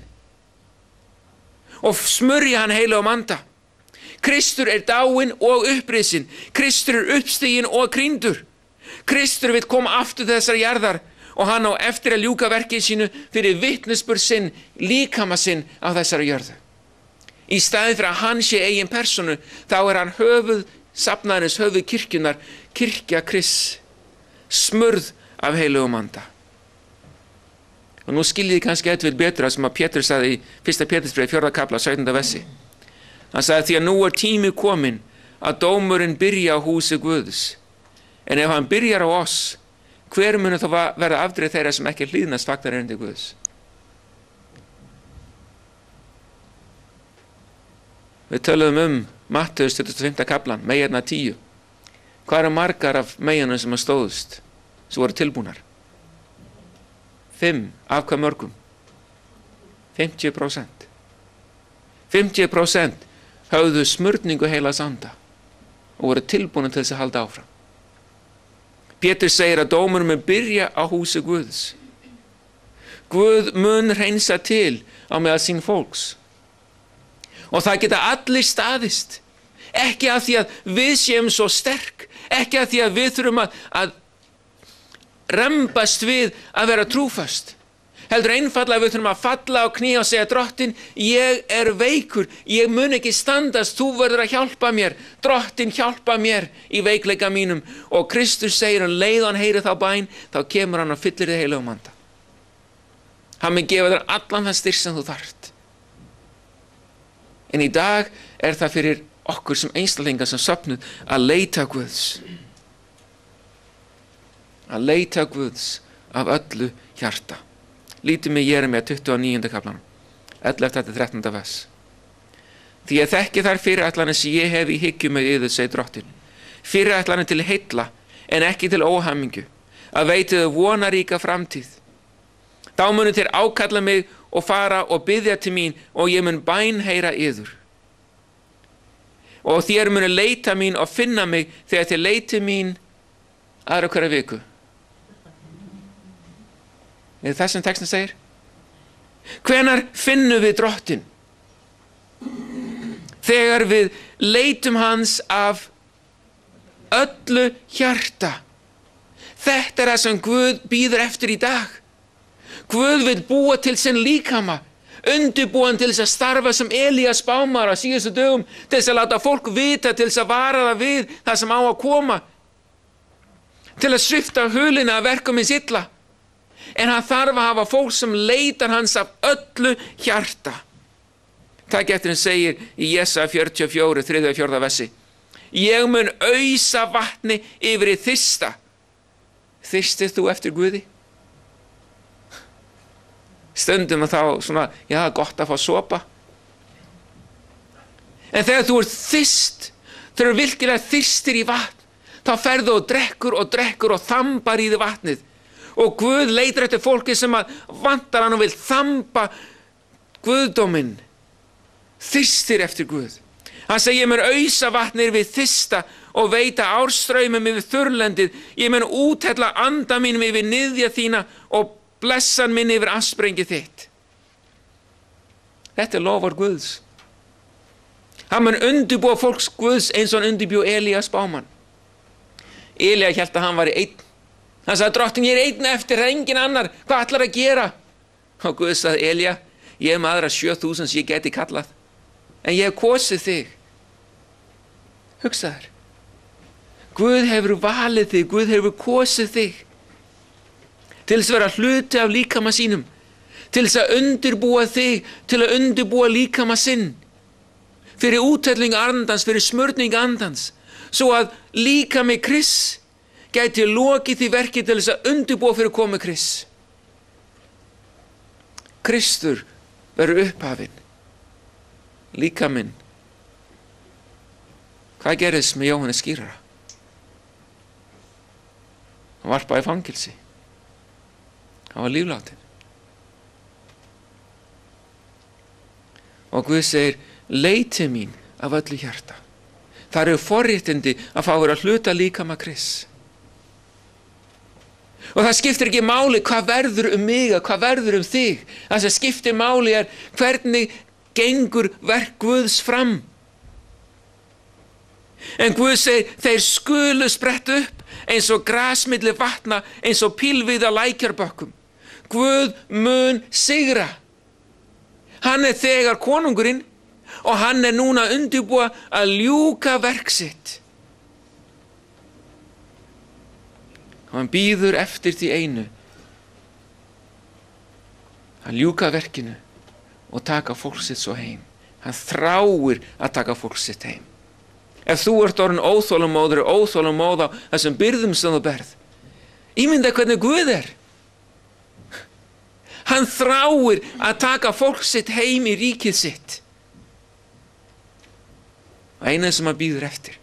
og smurja hann heilugum anda. Kristur er dáinn og upprisin. Kristur er uppstiginn og krýndur. Kristur vill koma aftur til þessar jarðar og hann á eftir að ljúka verkið sínu fyrir vitnisburð sinn, líkama sinn á þessari jörðu. Í staðið fyrir að hann sé eigin persónu, þá er hann höfuð safnaðarins, höfuð kirkjunar, kirkja Krists, smurð af heilugum anda. Og nú skiljið þið kannski eitthvað betur að sem að Pétur sagði í fyrsta Pétursbréfi fjórða kafla sautjánda versi. Hann sagði, því að nú er tími kominn að dómurinn byrja á húsi Guðs. En ef hann byrjar á oss, hver muni þá verða afdrif þeirra sem ekki hlýðnast fagnareyrindi Guðs? Við töluðum um Mattheus tuttugasta og fimmta kaflan, meyjarnar tíu. Hvað eru margar af meyjarnum sem að stóðust, sem voru tilbúnar? Fimm, af hvað mörgum? fimmtíu prósent. fimmtíu prósent höfðu smurningu heilags anda og voru tilbúin til þess að halda áfram. Pétur segir að dómurinn mun byrja á húsi Guðs. Guð mun hreinsa til á meðal sín fólks. Og það geta allir staðist. Ekki af því að við séum svo sterk, ekki af því að við þurfum að, að rembast við að vera trúfast. Heldur einfaldlega við þurfum að falla á kné og segja, Drottin, ég er veikur, ég mun ekki standast, þú verður að hjálpa mér, Drottin, hjálpa mér í veikleika mínum. Og Kristus segir, um leið og hann heyrir þá bæn, þá kemur hann og fyllir þig heilugum anda. Hann mun gefa þér allan þann styrk sem þú þarft. En í dag er það fyrir okkur sem einstaklingar sem söfnuð að leita Guðs. Að leita Guðs af öllu hjarta. Lítum við Jeremíu tuttugasta og níunda kaflanum, ellefta til þrettánda vers. Því ég þekki þær fyrirætlanir sem ég hef í hyggju með yður, segir Drottin. Fyrirætlanir til heilla, en ekki til óhamingju, að veita þau vonaríka framtíð. Þá munu þér ákalla mig og fara og biðja til mín, og ég mun bænheyra yður. Og þér munu leita mín og finna mig þegar þér leiti mín aðra hverja viku. Er það sem textin segir? Hvenær finnum við Drottin? Þegar við leitum hans af öllu hjarta. Þetta er það sem Guð býður eftir í dag. Guð vil búa til sinn líkama, undirbúan til þess að starfa sem Elías spámar á síðustu dögum, til þess að láta fólk vita, til þess að vara það við það sem á að koma, til að svipta hulina að verkum hins illa. En hann þarf að hafa fólk sem leitar hans af öllu hjarta. Takk eftir hann segir í Jesaja fjörutíu og fjögur, þriðja og fjórða versi. Ég mun ausa vatni yfir í þyrsta. Þyrstið þú eftir Guði? Stundum þá svona, já, gott að fá sopa. En þegar þú ert þyrst, þegar þú virkilega þyrstir í vatn, þá ferðu og drekkur og drekkur og þambar í þig vatnið. Og Guð leitar eftir fólki sem að vantar hann og vil þamba Guðdóminn, þyrstir eftir Guð. Hann segir, ég mun ausa vatnir við þyrsta og veita árstraumum yfir þurrlendið. Ég mun úthella anda mínum yfir niðja þína og blessan minn yfir afsprengi þitt. Þetta er lofar Guðs. Hann mun undirbúa fólks Guðs eins og hann undirbjó Elías spámann. Elía hélt að hann var einn. Hann sagði, Drottin, ég er einn eftir, það er engin annar. Hvað ætlar að gera? Og Guð sagði, Elía, ég er með aðra sjö þúsund sem ég geti kallað. En ég hef kosið þig. Hugsaður. Guð hefur valið þig, Guð hefur kosið þig til þess að vera hluti af líkama sínum, til þess að undirbúa þig, til að undirbúa líkama sinn, fyrir úthelling andans, fyrir smörning andans, svo að líkami Krists gæti lokið því verki til þess að undirbúa fyrir komu Krists. Kristur verður upphafinn, líkaminn. Hvað gerðist með Jóhannes skírara? Hann varpaði í fangelsi. Hann var lífláttinn. Og Guð segir, leiti mín af öllu hjarta. Það eru forréttindi að fá að vera hluta líkama Krists. Og það skiptir ekki máli hvað verður um mig, hvað verður um þig. Það sem skiptir máli er hvernig gengur verk Guðs fram. En Guð segir, þeir skulu spretta upp eins og gras milli vatna, eins og pílviða lækjarbökkum. Guð mun sigra. Hann er þegar konungurinn og hann er núna undirbúa að ljúka verk sitt. Og hann bíður eftir því einu, að ljúka verkinu og taka fólk sitt svo heim. Hann þráir að taka fólk sitt heim. Ef þú ert orðin óþolinmóður og óþolinmóð á þessum byrðum sem þú berð, ímynda hvernig Guð er. Hann þráir að taka fólk sitt heim í ríkið sitt. Og eina sem hann bíður eftir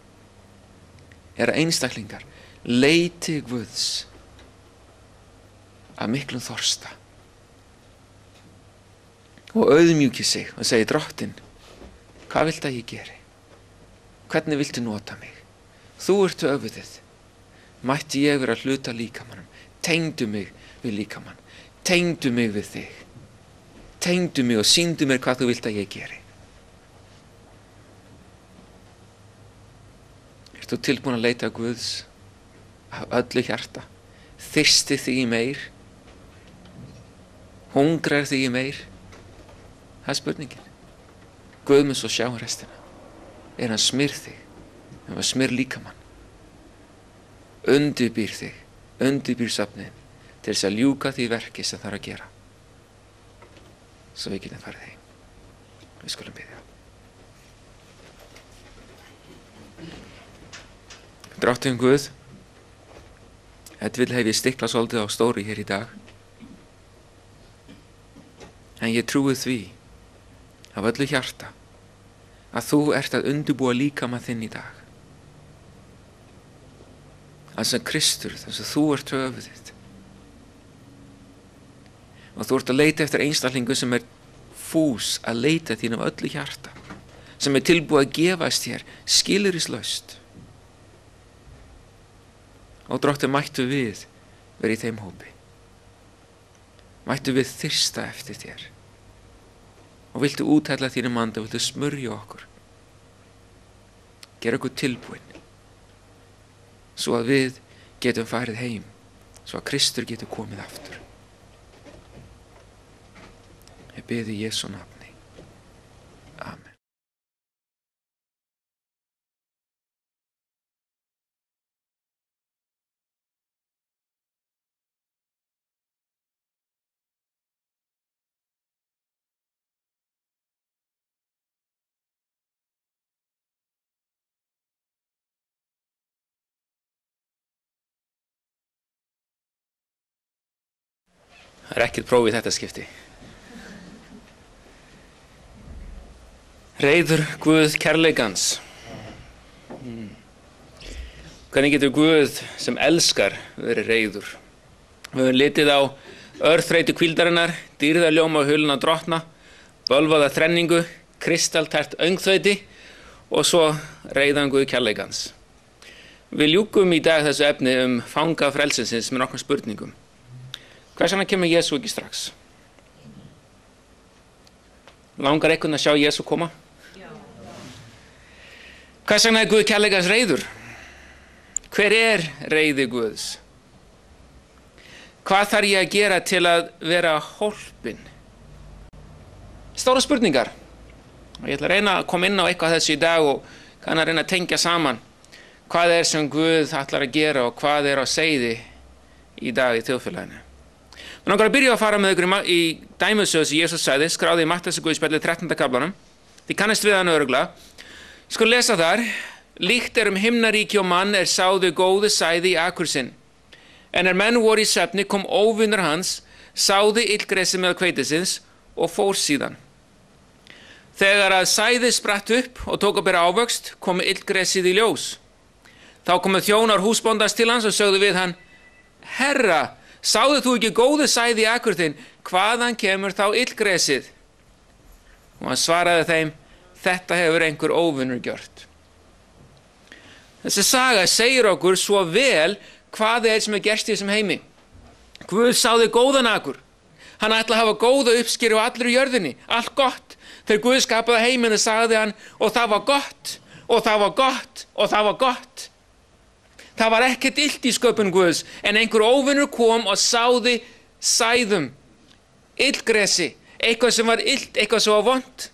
er að einstaklingar leiti Guðs af miklum þorsta og auðmjúki sig og segi, Drottinn, hvað viltu að ég geri? Hvernig viltu nota mig? Þú ert öfuðið. Mætti ég vera hluta líkamanum? Tengdu mig við líkamann. Tengdu mig við þig. Tengdu mig og sýndu mér hvað þú vilt að ég geri. Ert þú tilbúin að leita Guðs af öllu hjarta? Þyrsti þig í meir? Hungrar þig í meir? Það er spurningin. Guð mun svo sjá restina. Er hann smyr þig, er hann smyr líkamann, undirbýr þig, undirbýr söfnin til þess að ljúka því verki sem þarf að gera, svo við getum farið heim. Við skulum biðja. Drottinn Guð, þetta vil hef ég stiklað svolítið á stóri hér í dag, en ég trúi því af öllu hjarta að þú ert að undirbúa líkama þinn í dag. Það sem Kristur, þess að þú ert höfuð þitt. Og þú ert að leita eftir einstaklingu sem er fús að leita þín af öllu hjarta, sem er tilbúið að gefast þér skilyrðislaust. Og Drottinn, mættu við vera í þeim hópi. Mættu við þyrsta eftir þér. Og viltu úthella þínum anda, viltu smörja okkur. Gera okkur tilbúin. Svo að við getum farið heim. Svo að Kristur getur komið aftur. Ég bið í Jesú nafni. Amen. Það er ekkert próf í þetta skipti. Reiður Guð kærleikans. Hmm. Hvernig getur Guð sem elskar verið reiður? Við höfum litið á örþreytu hvíldarinnar, dýrðarljóma og huluna drottna, bölvaða þrenningu, kristaltært öngþveiti og svo reiðan Guð kærleikans. Við ljúkum í dag þessu efni um fanga frelsisins með nokkrum spurningum. Hvers vegna kemur Jesú ekki strax? Langar einhvern að sjá Jesú koma? Já. Hvers vegna er Guð kærleikans reiður? Hver er reiði Guðs? Hvað þarf ég að gera til að vera hólpinn? Stóra spurningar. Og ég ætla að reyna að koma inn á eitthvað þessu í dag og kann að reyna að tengja saman hvað er sem Guð ætlar að gera og hvað er á seyði í dag í þjóðfélaginu. Mér langar að byrja að fara með ykkur í dæmisögu sem Jesús sagði, skráði í Mattheusar guðspjalli þrettánda kaflanum. Þið kannist við hann örugglega. Ég skal lesa þar. Líkt er um himnaríki og mann er sáðu góðu sæði í akur sinn. En er menn voru í svefni kom óvinur hans, sáði illgresi með hveitisins og fór síðan. Þegar að sæði spratt upp og tók að bera ávöxt, kom illgresið í ljós. Þá komu þjónar húsbóndans til hans og sögðu við hann, Herra, sáðu þú ekki góðu sæði í akur þinn, hvaðan kemur þá illgresið? Og hann svaraði þeim, þetta hefur einhver óvinnur gjört. Þessi saga segir okkur svo vel hvað er sem er gerst í þessum heimi. Guð sáði góðan akur. Hann ætla að hafa góða uppskeri á allri jörðinni, allt gott. Þegar Guð skapaði heiminu sagði hann, og það var gott, og það var gott, og það var gott. Það var ekkert illt í sköpun Guðs, en einhver óvinnur kom og sáði sæðum, illgresi, eitthvað sem var illt, eitthvað sem var vont.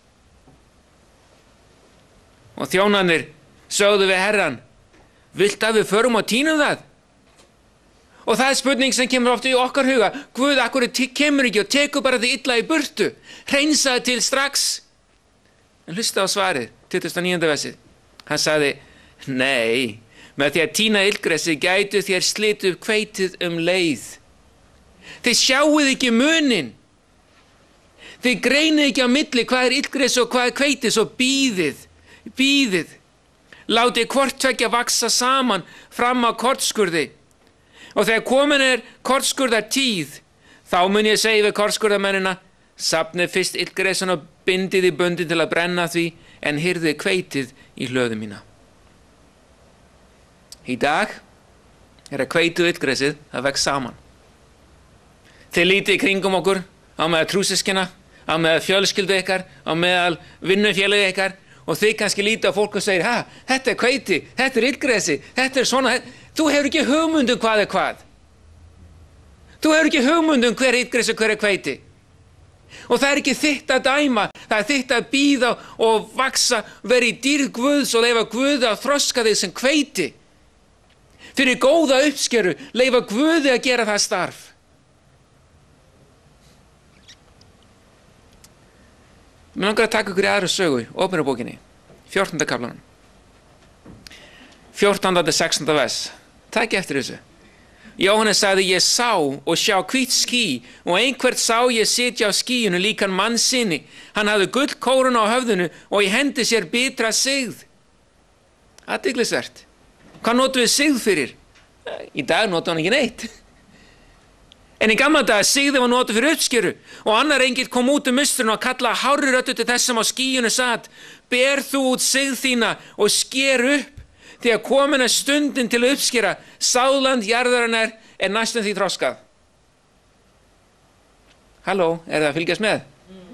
Og þjónarnir sögðu við Herran, vilt að við förum og tínum það? Og það er spurning sem kemur oft í okkar huga, Guð, akkur kemur ekki og tekur bara því illa í burtu, hreinsaði til strax. En hlusta á svarið, tuttugasta og níunda versið. Hann sagði, nei, með því að tína illgresi gætu þér slitu upp hveitið um leið. Þið sjáuð ekki munin. Þið greinið ekki á milli hvað er illgresi og hvað er hveitið, svo bíðið, bíðið. Látið hvort tveggja vaksa saman fram á kortskurði. Og þegar komin er kortskurðar tíð, þá mun ég segja við kortskurðarmennina, safnið fyrst illgresin og bindið í bundin til að brenna því, en hirðið hveitið í hlöðu mína. Í dag er að hveitið og illgresið að vex saman. Þið lítið í kringum okkur, á meðal trúsískina, á meðal fjölskyldu ykkar, á meðal vinnufélagi ykkar, og þið kannski lítið á fólk og segir, ha, þetta er hveiti, þetta er illgresi, þetta er svona, þú hefur ekki hugmynd um hvað er hvað. Þú hefur ekki hugmynd um hver er illgresi og hver er hveiti. Og það er ekki þitt að dæma, það er þitt að bíða og vaksa, vera í dýrð Guðs og leyfa Guði að þroska þig sem hveiti. Fyrir góða uppskeru, leyfa Guði að gera það starf. Mér langar að taka ykkur í aðra sögu, Opinberabókinni, fjórtánda kaflanum. fjórtánda til sextánda vers. Takk eftir þessu. Jóhannes sagði, ég sá og sjá hvítt ský og einhvert sá ég sitja á skýinu líkan mannssyni. Hann hafði gullkóruna á höfðinu og í hendi sér bitra sigð. Athyglisvert. Hvað notum við sigð fyrir? Í dag notum hann ekki neitt. En í gamla daga sigði var notuð fyrir uppskeru og annar engill kom út um mustrinu og kallaði hárri röddu til þess sem á skýinu sat, ber þú út sigð þína og sker upp, því að komin er stundin til að uppskera, sáðland jarðarinnar er næstum því þroskað. Halló, er það að fylgjast með?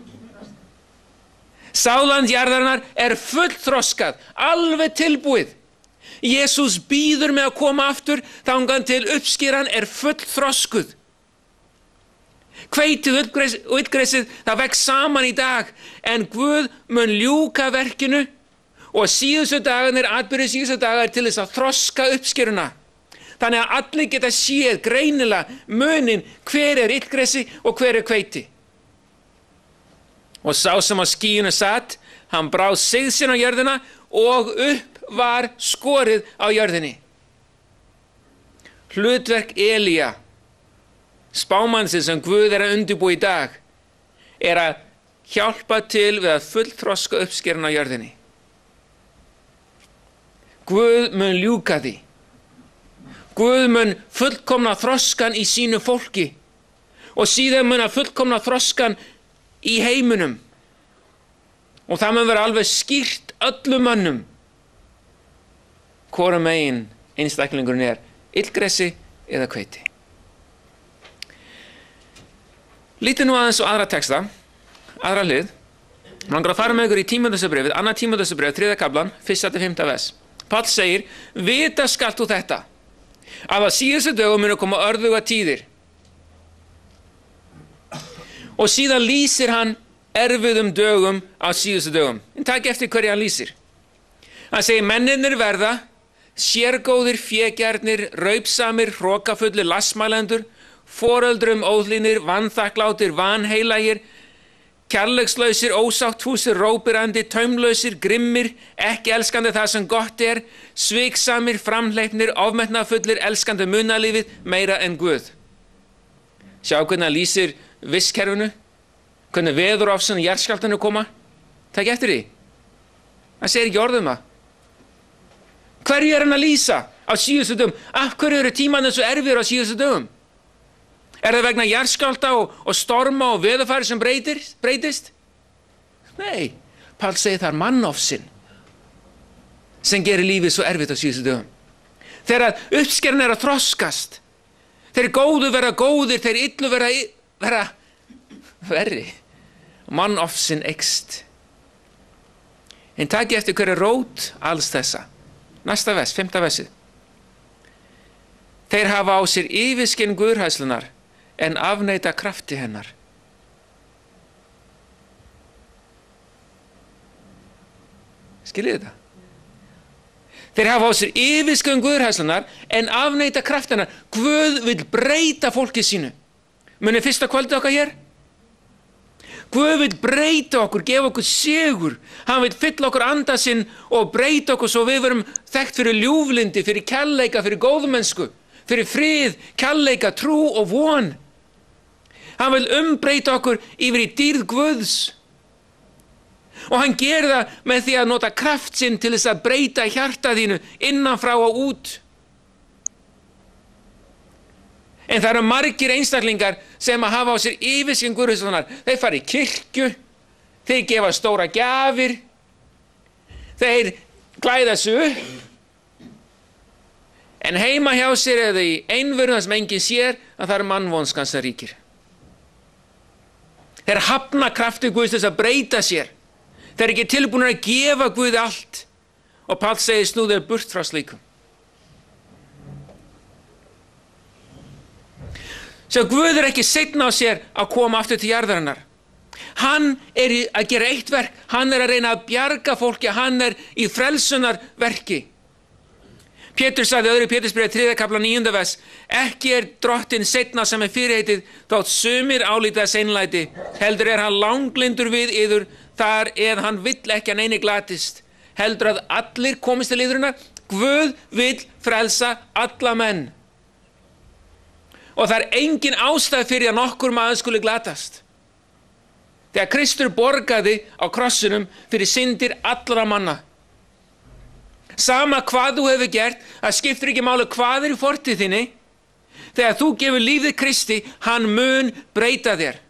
Sáðland jarðarinnar er full þroskað, alveg tilbúið. Jesús býður með að koma aftur, þangað til uppskeran er full þroskuð. Hveitið og illgresið, það vex saman í dag, en Guð mun ljúka verkinu og síðustu dagarnir, atbyrðir síðustu dagar til þess að þroska uppskeruna. Þannig að allir geta séð greinilega munin hver er illgresi og hver er hveiti. Og sá sem á skýinu satt, hann brá sigð sinn á jörðina og upp var skorið á jörðinni. Hlutverk Elía, spámannsins sem Guð er að undirbúa í dag, er að hjálpa til við að fullþroska uppskeruna á jörðinni. Guð mun ljúka því. Guð mun fullkomna þroskan í sínu fólki og síðan mun að fullkomna þroskan í heiminum. Og það mun vera alveg skýrt öllum mönnum hvora megin einstaklingurinn er, illgresi eða hveiti. Lítið nú aðeins og aðra texta, aðra hlið. Mér langar að fara með ykkur í Tímóteusarbréfið, annað Tímóteusarbréf, þriðja kaflan, fyrsta til fimmta vers. Páll segir, vita skalt þú þetta, að á síðustu dögum munu koma örðuga tíðir. Og síðan lýsir hann erfiðum dögum á síðustu dögum. En takk eftir hverju hann lýsir. Hann segir mennirnir verða sérgóðir, fégjarnir, raupsamir, hrokafullir, lasmælendur, foreldrum óhlýnir, vanþakklátir, vanheilagir, kærleikslausir, ósáttfúsir, rópirandi, taumlausir, grimmir, ekki elskandi það sem gott er, sviksamir, framhleypnir, ofmetnafullir, elskandi munalífið meira en Guð. Sjá hvernig hann lýsir vistkerfinu, hvernig veðurofsinn og jarðskjálftarnir koma. Takk eftir því. Hann segir ekki orð um það. Hverju er hann að lýsa á síðustu dögum? Af hverju eru tímarnir svo erfiðir á síðustu dögum? Er það vegna jarðskjálfta og, og storma og veðurfari sem breytist, breytist? Nei, Páll segir það er mannofsinn sem gerir lífið svo erfitt á síðustu dögum. Þegar uppskeran er að þroskast, þeir góðu vera góðir, þeir illu vera, vera verri. Mannofsinn eykst. En taki eftir hverju rót alls þessa. Næsta vers, fimmta versið. Þeir hafa á sér yfirskinn guðhræðslunnar en afneita krafti hennar. Skiljið þetta? Þeir hafa á sér yfirskinn guðhræðslunnar en afneita krafti hennar. Guð vill breyta fólki sínu. Munið fyrsta kvöldið okkar hér? Guð vill breyta okkur, gefa okkur sigur. Hann vill fylla okkur anda sinn og breyta okkur svo við verum þekkt fyrir ljúflyndi, fyrir kærleika, fyrir góðmennsku, fyrir frið, kærleika, trú og von. Hann vil umbreyta okkur yfir í dýrð Guðs. Og hann gerir það með því að nota kraft sinn til þess að breyta hjarta þínu innanfrá og út. En það eru margir einstaklingar sem að hafa á sér yfirskinn guðhræðslunnar. Þeir fara í kirkju, þeir gefa stóra gjafir, þeir klæða sig upp. En heima hjá sér eða í einvörðuna sem enginn sér að það er mannvonskan sem ríkir. Þeir hafna krafti Guðs þess að breyta sér. Þeir eru ekki tilbúinir að gefa Guði allt. Og Páll segir snúðu þér burt frá slíkum. Svo Guð er ekki seinna á sér að koma aftur til jarðarinnar. Hann er að gera eitt verk. Hann er að reyna að bjarga fólki. Hann er í frelsunarverki. Pétur sagði öðru Pétursbréfi þriðja kafla níunda vers, ekki er drottinn seinna sem er fyrirheitið, þótt sumir álíta seinlæti, heldur er hann langlyndur við yður, þar eð hann vill ekki að neini glatist, heldur að allir komist til yðrunar, Guð vill frelsa alla menn. Og það er engin ástæð fyrir að nokkur maður skuli glatast. Þegar Kristur borgaði á krossinum fyrir syndir allra manna. Sama hvað þú hefur gert, það skiptir ekki máli hvað er í fortíð þinni. Þegar þú gefur lífið Kristi, hann mun breyta þér.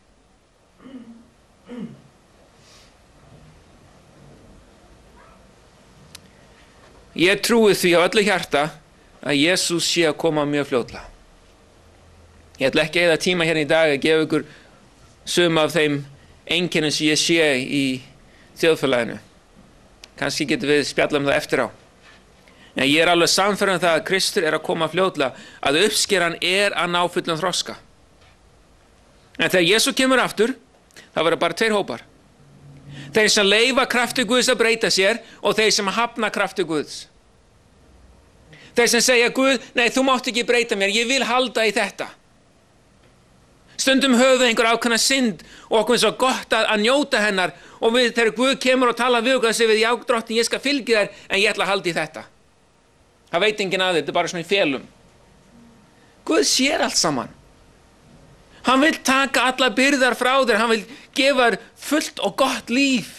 Ég trúi því á öllu hjarta að Jesús sé að koma mjög fljótlega. Ég ætla ekki að eyða tíma hérna í dag að gefa ykkur sum af þeim einkennum sem ég sé í þjóðfélaginu. Kannski getum við spjalla um það eftir á. En ég er alveg sannfærður um það að Kristur er að koma fljótlega, að uppskeran er að ná fullan þroska. En þegar Jesús kemur aftur, það verður bara tveir hópar. Þeir sem leyfa krafti Guðs að breyta sér og þeir sem hafna krafti Guðs. Þeir sem segja Guð, nei þú mátt ekki breyta mér, ég vil halda í þetta. Stundum höfum við einhver ákveðna synd og okkur er svo gott að, að njóta hennar og við, þegar Guð kemur og tala við okkur og segir við, já drottinn, ég skal fylgja þér en ég ætla að halda í þetta. Það veit enginn að þetta er bara svona í felum. Guð sér allt saman. Hann vil taka alla byrðar frá þér, hann vil gefa þér fullt og gott líf.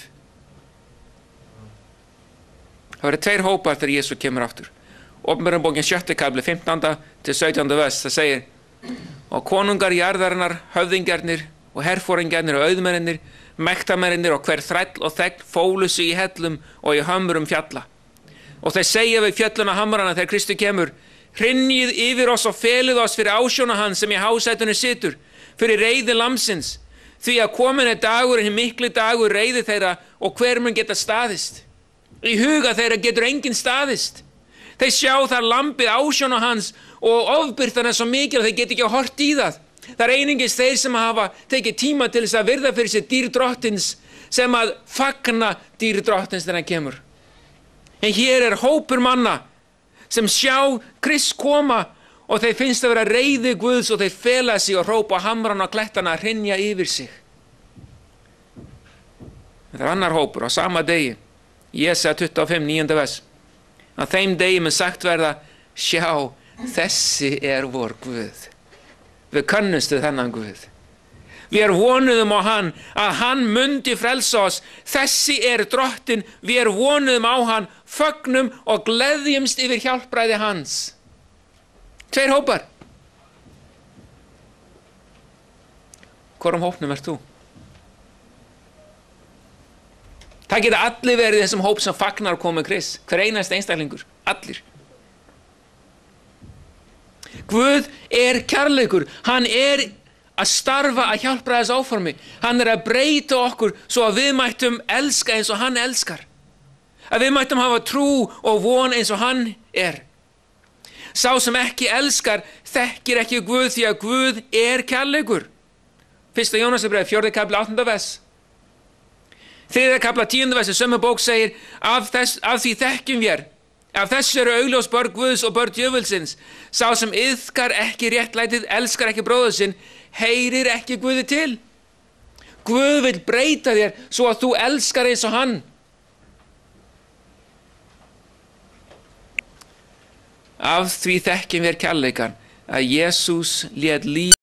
Það verður tveir hópar þegar Jesús kemur aftur. Opinberunarbókin sjötti kafli, fimmtánda til sautjánda vers, það segir: og konungar jarðarinnar, höfðingjarnir og herforingjarnir og auðmennirnir, mektamennirnir og hver þræll og þegn fólu sig í hellum og í hömrum fjalla. Og þeir segja við fjölluna hamrana þegar Kristur kemur: hrynnið yfir oss og felið oss fyrir ásjóna hans sem í hásætunu situr, fyrir reiði lamsins, því að komin er dagur, hinn mikli dagur reiði þeirra og hver mun geta staðist. Í huga þeirra getur enginn staðist. Þeir sjá þar lambið ásjóna hans og ofbirtan er svo mikil að þeir get ekki hort í það. Það er einungis þeir sem hafa tekið tíma til þess að virða fyrir sér dýr drottins sem að fagna dýr drottins þegar hann kemur. En hér er hópur manna sem sjá Krist koma og þeir finnst að vera reiði Guðs og þeir fela sig og hrópa á hamran og klettana að hrynja yfir sig. Það er annar hópur á sama degi, Jesaja tuttugu og fimm, níunda vers. Á þeim degi mun sagt verða, sjá, þessi er vor Guð. Við könnumst við þennan Guð. Við er vonuðum á hann, að hann mundi frelsa oss. Þessi er drottinn, við er vonuðum á hann, fögnum og gleðjumst yfir hjálpræði hans. Tveir hópar. Hvorum hópnum ert þú? Það geta allir verið þessum hóp sem fagnar komu Krists. Hver einasti einstaklingur. Allir. Guð er kærleikur. Hann er að starfa að hjálpa þessu áformi. Hann er að breyta okkur svo að við mættum elska eins og hann elskar. Að við mættum hafa trú og von eins og hann er. Sá sem ekki elskar þekkir ekki Guð því að Guð er kærleikur. Fyrsta Jónasarbréf, fjórði kafli, áttunda vers. Þriðja kafla, tíunda vers í sömu bók segir, af, þess, af því þekkjum vér, af þessu eru augljós börn Guðs og börn djöfulsins. Sá sem iðkar ekki réttlætið, elskar ekki bróður sinn, heyrir ekki Guði til. Guð vill breyta þér svo að þú elskar eins og hann. Af því þekkjum vér kærleikan, að Jesús lét líf